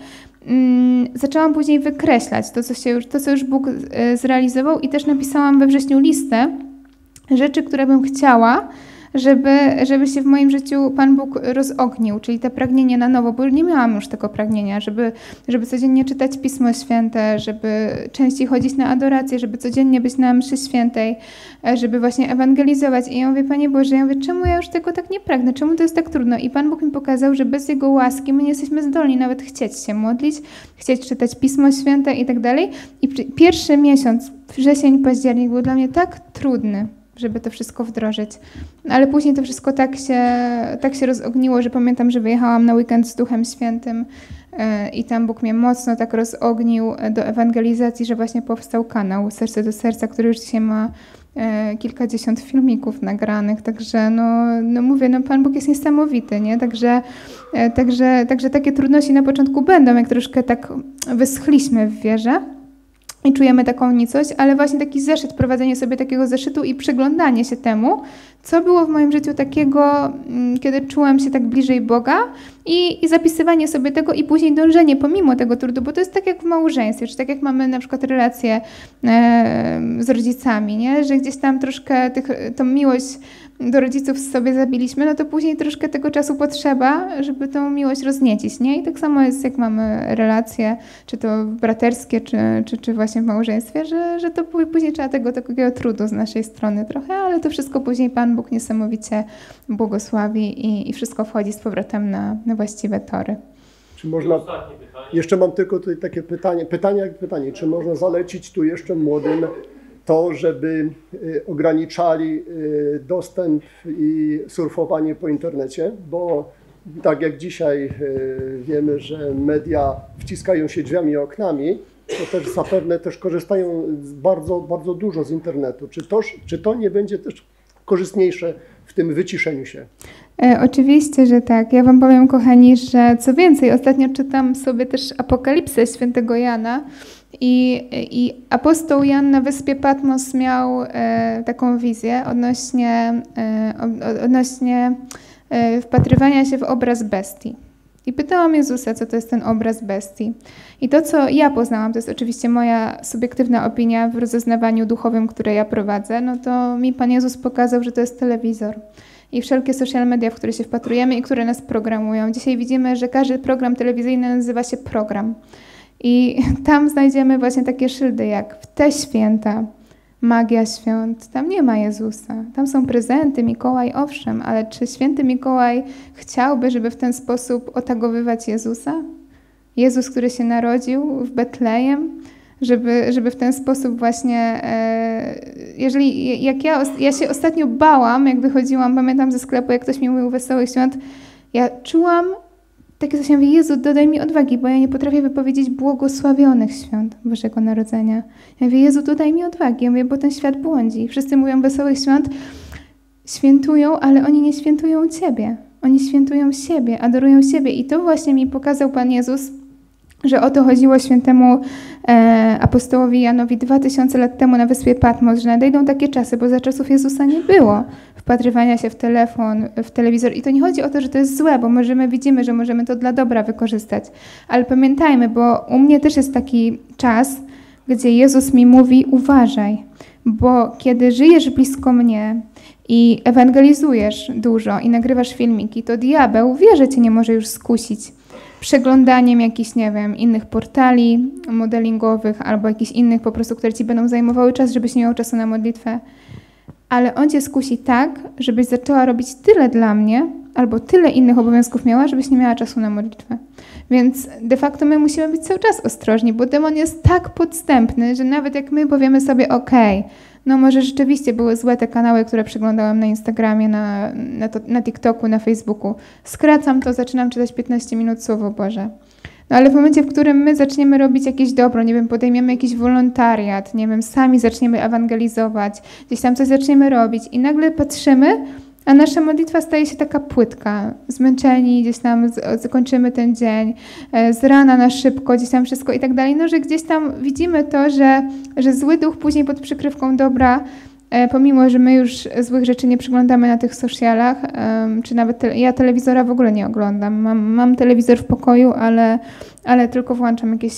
zaczęłam później wykreślać to, co się już, to, co już Bóg zrealizował i też napisałam we wrześniu listę rzeczy, które bym chciała, żeby, żeby się w moim życiu Pan Bóg rozognił, czyli te pragnienie na nowo, bo nie miałam już tego pragnienia, żeby, żeby codziennie czytać Pismo Święte, żeby częściej chodzić na adorację, żeby codziennie być na mszy świętej, żeby właśnie ewangelizować. I ja mówię, Panie Boże, ja mówię, czemu ja już tego tak nie pragnę, czemu to jest tak trudno? I Pan Bóg mi pokazał, że bez Jego łaski my nie jesteśmy zdolni nawet chcieć się modlić, chcieć czytać Pismo Święte i tak dalej. I pierwszy miesiąc, wrzesień, październik był dla mnie tak trudny, żeby to wszystko wdrożyć. Ale później to wszystko tak się, tak się rozogniło, że pamiętam, że wyjechałam na weekend z Duchem Świętym i tam Bóg mnie mocno tak rozognił do ewangelizacji, że właśnie powstał kanał Serce do Serca, który już dzisiaj ma kilkadziesiąt filmików nagranych, także no, no mówię, no Pan Bóg jest niesamowity, nie? Także, także, także takie trudności na początku będą, jak troszkę tak wyschliśmy w wierze i czujemy taką nicość, ale właśnie taki zeszyt, prowadzenie sobie takiego zeszytu i przyglądanie się temu, co było w moim życiu takiego, kiedy czułam się tak bliżej Boga i, i zapisywanie sobie tego i później dążenie pomimo tego trudu, bo to jest tak jak w małżeństwie, czy tak jak mamy na przykład relacje e, z rodzicami, nie? Że gdzieś tam troszkę tych, tą miłość do rodziców sobie zabiliśmy, no to później troszkę tego czasu potrzeba, żeby tą miłość rozniecić, nie? I tak samo jest, jak mamy relacje, czy to braterskie, czy, czy, czy właśnie w małżeństwie, że, że to później trzeba tego takiego trudu z naszej strony trochę, ale to wszystko później Pan Bóg niesamowicie błogosławi i, i wszystko wchodzi z powrotem na, na właściwe tory.
Czy można... Jeszcze mam tylko tutaj takie pytanie, pytanie jak pytanie, czy można zalecić tu jeszcze młodym to, żeby ograniczali dostęp i surfowanie po internecie, bo tak jak dzisiaj wiemy, że media wciskają się drzwiami i oknami, to też zapewne też korzystają bardzo, bardzo dużo z internetu. Czy to, czy to nie będzie też korzystniejsze w tym wyciszeniu się.
E, oczywiście, że tak. Ja wam powiem, kochani, że co więcej, ostatnio czytam sobie też Apokalipsę świętego Jana i, i apostoł Jan na wyspie Patmos miał e, taką wizję odnośnie, e, od, odnośnie e, wpatrywania się w obraz bestii. I pytałam Jezusa, co to jest ten obraz bestii. I to, co ja poznałam, to jest oczywiście moja subiektywna opinia w rozeznawaniu duchowym, które ja prowadzę, no to mi Pan Jezus pokazał, że to jest telewizor. I wszelkie social media, w które się wpatrujemy i które nas programują. Dzisiaj widzimy, że każdy program telewizyjny nazywa się program. I tam znajdziemy właśnie takie szyldy jak w te święta, magia świąt. Tam nie ma Jezusa. Tam są prezenty, Mikołaj, owszem, ale czy święty Mikołaj chciałby, żeby w ten sposób otagowywać Jezusa? Jezus, który się narodził w Betlejem, żeby, żeby w ten sposób właśnie, e, jeżeli, jak ja, ja się ostatnio bałam, jak wychodziłam, pamiętam ze sklepu, jak ktoś mi mówił Wesołych Świąt, ja czułam takie coś, ja mówię, Jezu, dodaj mi odwagi, bo ja nie potrafię wypowiedzieć błogosławionych świąt Bożego Narodzenia. Ja mówię, Jezu, dodaj mi odwagi, ja mówię, bo ten świat błądzi. Wszyscy mówią Wesołych Świąt, świętują, ale oni nie świętują Ciebie. Oni świętują siebie, adorują siebie. I to właśnie mi pokazał Pan Jezus, że o to chodziło świętemu e, apostołowi Janowi dwa tysiące lat temu na wyspie Patmos, że nadejdą takie czasy, bo za czasów Jezusa nie było wpatrywania się w telefon, w telewizor. I to nie chodzi o to, że to jest złe, bo możemy, widzimy, że możemy to dla dobra wykorzystać. Ale pamiętajmy, bo u mnie też jest taki czas, gdzie Jezus mi mówi, uważaj, bo kiedy żyjesz blisko mnie i ewangelizujesz dużo i nagrywasz filmiki, to diabeł wie, że cię nie może już skusić przeglądaniem jakichś, nie wiem, innych portali modelingowych albo jakichś innych po prostu, które ci będą zajmowały czas, żebyś nie miał czasu na modlitwę. Ale on cię skusi tak, żebyś zaczęła robić tyle dla mnie albo tyle innych obowiązków miała, żebyś nie miała czasu na modlitwę. Więc de facto my musimy być cały czas ostrożni, bo demon jest tak podstępny, że nawet jak my powiemy sobie okej, okay, no może rzeczywiście były złe te kanały, które przeglądałam na Instagramie, na, na, to, na TikToku, na Facebooku. Skracam to, zaczynam czytać piętnaście minut Słowo Boże. No ale w momencie, w którym my zaczniemy robić jakieś dobro, nie wiem, podejmiemy jakiś wolontariat, nie wiem, sami zaczniemy ewangelizować, gdzieś tam coś zaczniemy robić i nagle patrzymy, a nasza modlitwa staje się taka płytka. Zmęczeni, gdzieś tam zakończymy ten dzień, z rana na szybko, gdzieś tam wszystko i tak dalej. No, że gdzieś tam widzimy to, że, że zły duch później pod przykrywką dobra, pomimo, że my już złych rzeczy nie przeglądamy na tych socialach, czy nawet te, ja telewizora w ogóle nie oglądam. Mam, mam telewizor w pokoju, ale, ale tylko włączam jakieś,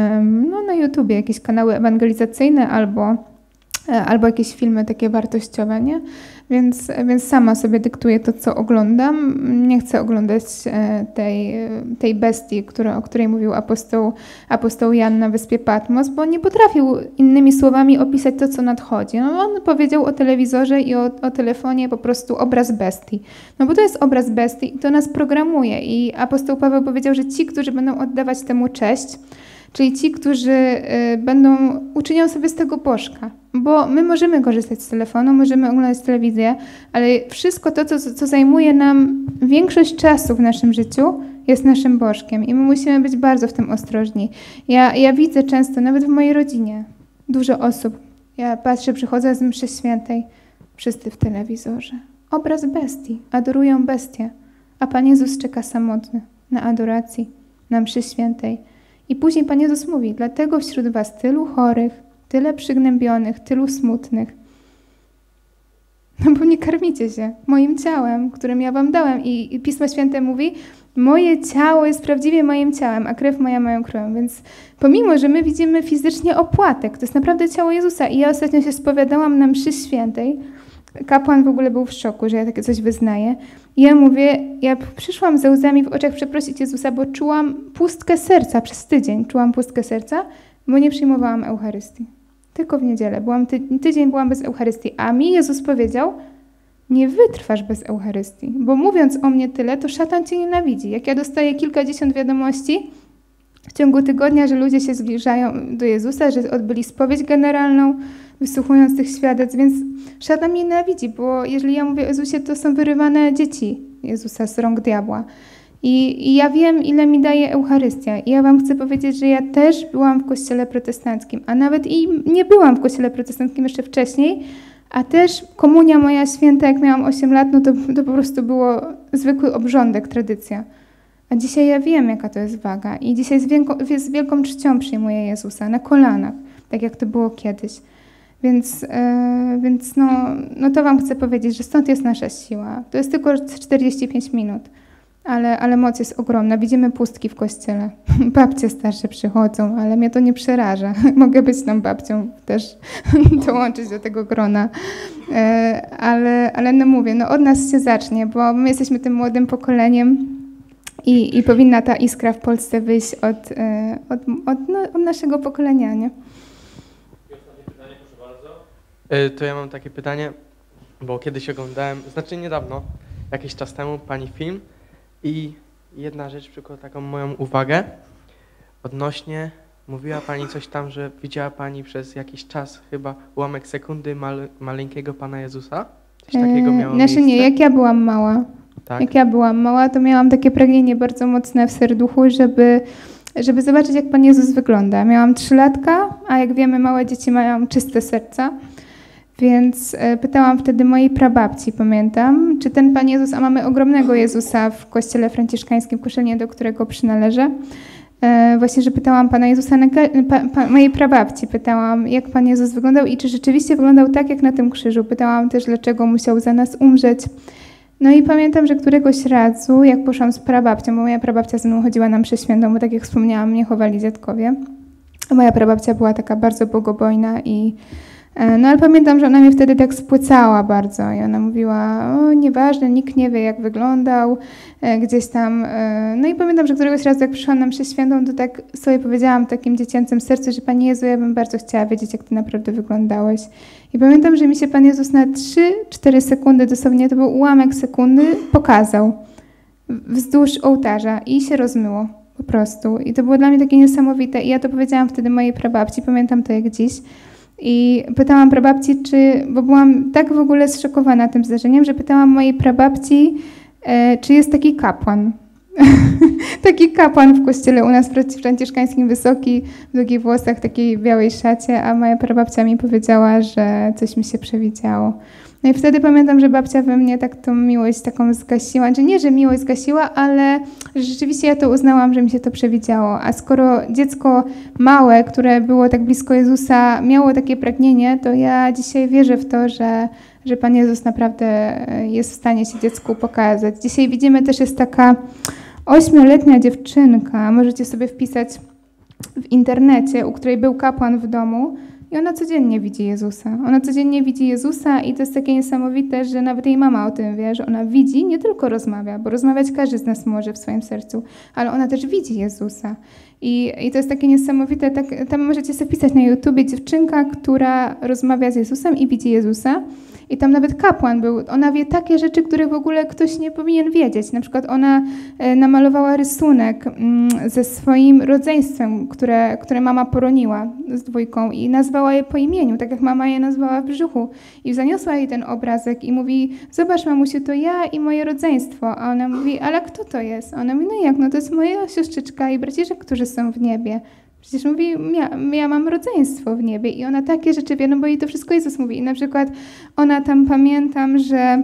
no na YouTubie jakieś kanały ewangelizacyjne albo, albo jakieś filmy takie wartościowe, nie? Więc, więc sama sobie dyktuję to, co oglądam. Nie chcę oglądać tej, tej bestii, która, o której mówił apostoł, apostoł Jan na wyspie Patmos, bo nie potrafił innymi słowami opisać to, co nadchodzi. No, on powiedział o telewizorze i o, o telefonie po prostu obraz bestii. No bo to jest obraz bestii i to nas programuje. I apostoł Paweł powiedział, że ci, którzy będą oddawać temu cześć, czyli ci, którzy będą, uczynią sobie z tego bożka. Bo my możemy korzystać z telefonu, możemy oglądać telewizję, ale wszystko to, co, co zajmuje nam większość czasu w naszym życiu, jest naszym bożkiem i my musimy być bardzo w tym ostrożni. Ja, ja widzę często, nawet w mojej rodzinie, dużo osób, ja patrzę, przychodzę z mszy świętej, wszyscy w telewizorze. Obraz bestii, adorują bestię, a Pan Jezus czeka samotny na adoracji, na mszy świętej. I później Pan Jezus mówi, dlatego wśród was tylu chorych, tyle przygnębionych, tylu smutnych. No bo nie karmicie się moim ciałem, którym ja wam dałem. I, i Pismo Święte mówi, moje ciało jest prawdziwie moim ciałem, a krew moja moją krwią. Więc pomimo, że my widzimy fizycznie opłatek, to jest naprawdę ciało Jezusa. I ja ostatnio się spowiadałam na mszy świętej. Kapłan w ogóle był w szoku, że ja takie coś wyznaję. I ja mówię, ja przyszłam ze łzami w oczach przeprosić Jezusa, bo czułam pustkę serca przez tydzień. Czułam pustkę serca, bo nie przyjmowałam Eucharystii. Tylko w niedzielę. Byłam ty, tydzień byłam bez Eucharystii. A mi Jezus powiedział, nie wytrwasz bez Eucharystii. Bo mówiąc o mnie tyle, to szatan cię nienawidzi. Jak ja dostaję kilkadziesiąt wiadomości w ciągu tygodnia, że ludzie się zbliżają do Jezusa, że odbyli spowiedź generalną, wysłuchując tych świadectw, więc szatan mnie nienawidzi, bo jeżeli ja mówię o Jezusie, to są wyrywane dzieci Jezusa z rąk diabła. I, I ja wiem, ile mi daje Eucharystia. I ja wam chcę powiedzieć, że ja też byłam w kościele protestanckim, a nawet i nie byłam w kościele protestanckim jeszcze wcześniej, A też komunia moja święta, jak miałam osiem lat, no to, to po prostu było zwykły obrządek, tradycja. A dzisiaj ja wiem, jaka to jest waga i dzisiaj z wielką, z wielką czcią przyjmuję Jezusa na kolanach, tak jak to było kiedyś. Więc, yy, więc no, no to wam chcę powiedzieć, że stąd jest nasza siła. To jest tylko czterdzieści pięć minut, ale, ale moc jest ogromna. Widzimy pustki w kościele. Babcie starsze przychodzą, ale mnie to nie przeraża. Mogę być tą babcią też, dołączyć do tego grona. Yy, ale, ale no mówię, no od nas się zacznie, bo my jesteśmy tym młodym pokoleniem i, i powinna ta iskra w Polsce wyjść od, yy, od, od, no, od naszego pokolenia, nie?
To ja mam takie pytanie, bo kiedyś oglądałem, znaczy niedawno, jakiś czas temu, pani film i jedna rzecz przykuła taką moją uwagę odnośnie, mówiła pani coś tam, że widziała pani przez jakiś czas, chyba ułamek sekundy mal, maleńkiego Pana Jezusa? Coś takiego miało
Znaczy
miejsce?
nie, jak ja byłam mała,
Tak?
jak ja byłam mała, to miałam takie pragnienie bardzo mocne w serduchu, żeby żeby zobaczyć, jak Pan Jezus wygląda. Miałam trzylatka, a jak wiemy, małe dzieci mają czyste serca. Więc pytałam wtedy mojej prababci, pamiętam, czy ten Pan Jezus, a mamy ogromnego Jezusa w kościele franciszkańskim, kościele, do którego przynależę. E, właśnie, że pytałam Pana Jezusa, na, pa, pa, mojej prababci, pytałam, jak Pan Jezus wyglądał i czy rzeczywiście wyglądał tak, jak na tym krzyżu. Pytałam też, dlaczego musiał za nas umrzeć. No i pamiętam, że któregoś razu, jak poszłam z prababcią, bo moja prababcia ze mną chodziła na mszę świętą, bo tak jak wspomniałam, mnie chowali dziadkowie. Moja prababcia była taka bardzo bogobojna i no ale pamiętam, że ona mnie wtedy tak spłycała bardzo i ona mówiła, o nieważne, nikt nie wie, jak wyglądał, gdzieś tam. No i pamiętam, że któregoś razu, jak przyszłam na mszę świętą, to tak sobie powiedziałam w takim dziecięcym sercu, że Panie Jezu, ja bym bardzo chciała wiedzieć, jak Ty naprawdę wyglądałeś. I pamiętam, że mi się Pan Jezus na trzy cztery sekundy, dosłownie to był ułamek sekundy, pokazał wzdłuż ołtarza i się rozmyło po prostu. I to było dla mnie takie niesamowite i ja to powiedziałam wtedy mojej prababci, pamiętam to jak dziś. I pytałam prababci, czy, bo byłam tak w ogóle zszokowana tym zdarzeniem, że pytałam mojej prababci, e, czy jest taki kapłan. Taki kapłan w kościele u nas franciszkańskim, wysoki, w długich włosach, takiej białej szacie, a moja prababcia mi powiedziała, że coś mi się przewidziało. No i wtedy pamiętam, że babcia we mnie tak tą miłość taką zgasiła, że nie, że miłość zgasiła, ale że rzeczywiście ja to uznałam, że mi się to przewidziało. A skoro dziecko małe, które było tak blisko Jezusa, miało takie pragnienie, to ja dzisiaj wierzę w to, że, że Pan Jezus naprawdę jest w stanie się dziecku pokazać. Dzisiaj widzimy też, jest taka ośmioletnia dziewczynka, możecie sobie wpisać w internecie, u której był kapłan w domu, i ona codziennie widzi Jezusa. Ona codziennie widzi Jezusa i to jest takie niesamowite, że nawet jej mama o tym wie, że ona widzi, nie tylko rozmawia, bo rozmawiać każdy z nas może w swoim sercu, ale ona też widzi Jezusa. I, i to jest takie niesamowite, tak, tam możecie sobie wpisać na YouTubie dziewczynka, która rozmawia z Jezusem i widzi Jezusa. I tam nawet kapłan był. Ona wie takie rzeczy, które w ogóle ktoś nie powinien wiedzieć. Na przykład ona namalowała rysunek ze swoim rodzeństwem, które, które mama poroniła z dwójką i nazwała je po imieniu, tak jak mama je nazwała w brzuchu. I zaniosła jej ten obrazek i mówi, zobacz mamusiu, to ja i moje rodzeństwo. A ona mówi, ale kto to jest? A ona mówi, no jak, no to jest moja siostrzyczka i braciszek, którzy są w niebie. Przecież mówi, ja, ja mam rodzeństwo w niebie i ona takie rzeczy wie, no bo jej to wszystko Jezus mówi. I na przykład ona tam, pamiętam, że,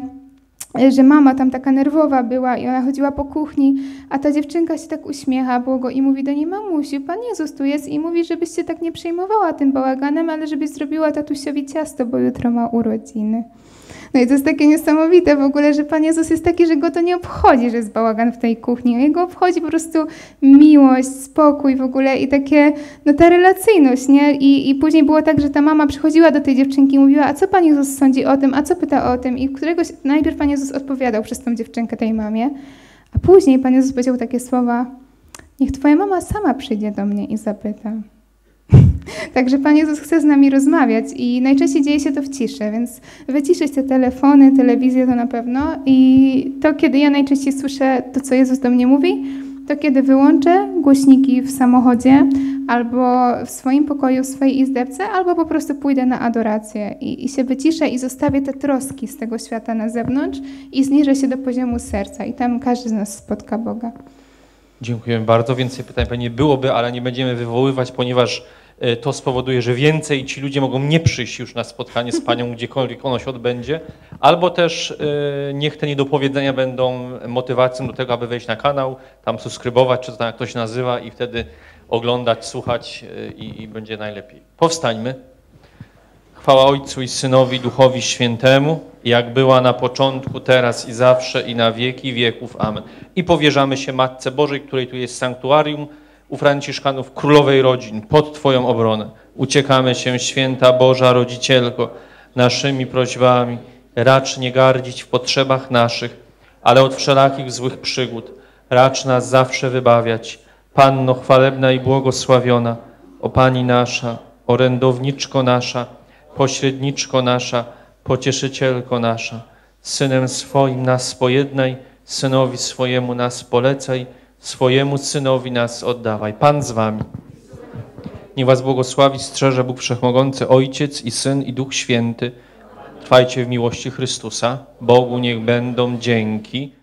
że mama tam taka nerwowa była i ona chodziła po kuchni, a ta dziewczynka się tak uśmiecha błogo i mówi do niej, mamusiu, Pan Jezus tu jest i mówi, żebyś się tak nie przejmowała tym bałaganem, ale żebyś zrobiła tatusiowi ciasto, bo jutro ma urodziny. No i to jest takie niesamowite w ogóle, że Pan Jezus jest taki, że go to nie obchodzi, że jest bałagan w tej kuchni. Jego obchodzi po prostu miłość, spokój w ogóle i takie, no ta relacyjność, nie? I, i później było tak, że ta mama przychodziła do tej dziewczynki i mówiła, a co Pan Jezus sądzi o tym, a co pyta o tym? I któregoś, najpierw Pan Jezus odpowiadał przez tą dziewczynkę tej mamie, a później Pan Jezus powiedział takie słowa, niech Twoja mama sama przyjdzie do mnie i zapyta. Także Pan Jezus chce z nami rozmawiać i najczęściej dzieje się to w ciszy, więc wyciszyć te telefony, telewizję to na pewno i to, kiedy ja najczęściej słyszę to, co Jezus do mnie mówi, to kiedy wyłączę głośniki w samochodzie albo w swoim pokoju, w swojej izdebce, albo po prostu pójdę na adorację i, i się wyciszę i zostawię te troski z tego świata na zewnątrz i zniżę się do poziomu serca i tam każdy z nas spotka Boga.
Dziękujemy bardzo. Więcej pytań pewnie byłoby, ale nie będziemy wywoływać, ponieważ to spowoduje, że więcej ci ludzie mogą nie przyjść już na spotkanie z Panią, gdziekolwiek ono się odbędzie, albo też niech te niedopowiedzenia będą motywacją do tego, aby wejść na kanał, tam subskrybować, czy to tam jak to się nazywa i wtedy oglądać, słuchać i, i będzie najlepiej. Powstańmy. Chwała Ojcu i Synowi, Duchowi Świętemu, jak była na początku, teraz i zawsze i na wieki wieków. Amen. I powierzamy się Matce Bożej, której tu jest sanktuarium, u Franciszkanów, królowej rodzin, pod Twoją obronę. Uciekamy się, święta Boża Rodzicielko, naszymi prośbami. Racz nie gardzić w potrzebach naszych, ale od wszelakich złych przygód. Racz nas zawsze wybawiać. Panno chwalebna i błogosławiona, o Pani nasza, orędowniczko nasza, pośredniczko nasza, pocieszycielko nasza, Synem swoim nas pojednaj, Synowi swojemu nas polecaj, swojemu Synowi nas oddawaj. Pan z wami. Niech was błogosławi, strzeże Bóg Wszechmogący, Ojciec i Syn i Duch Święty. Trwajcie w miłości Chrystusa. Bogu niech będą dzięki.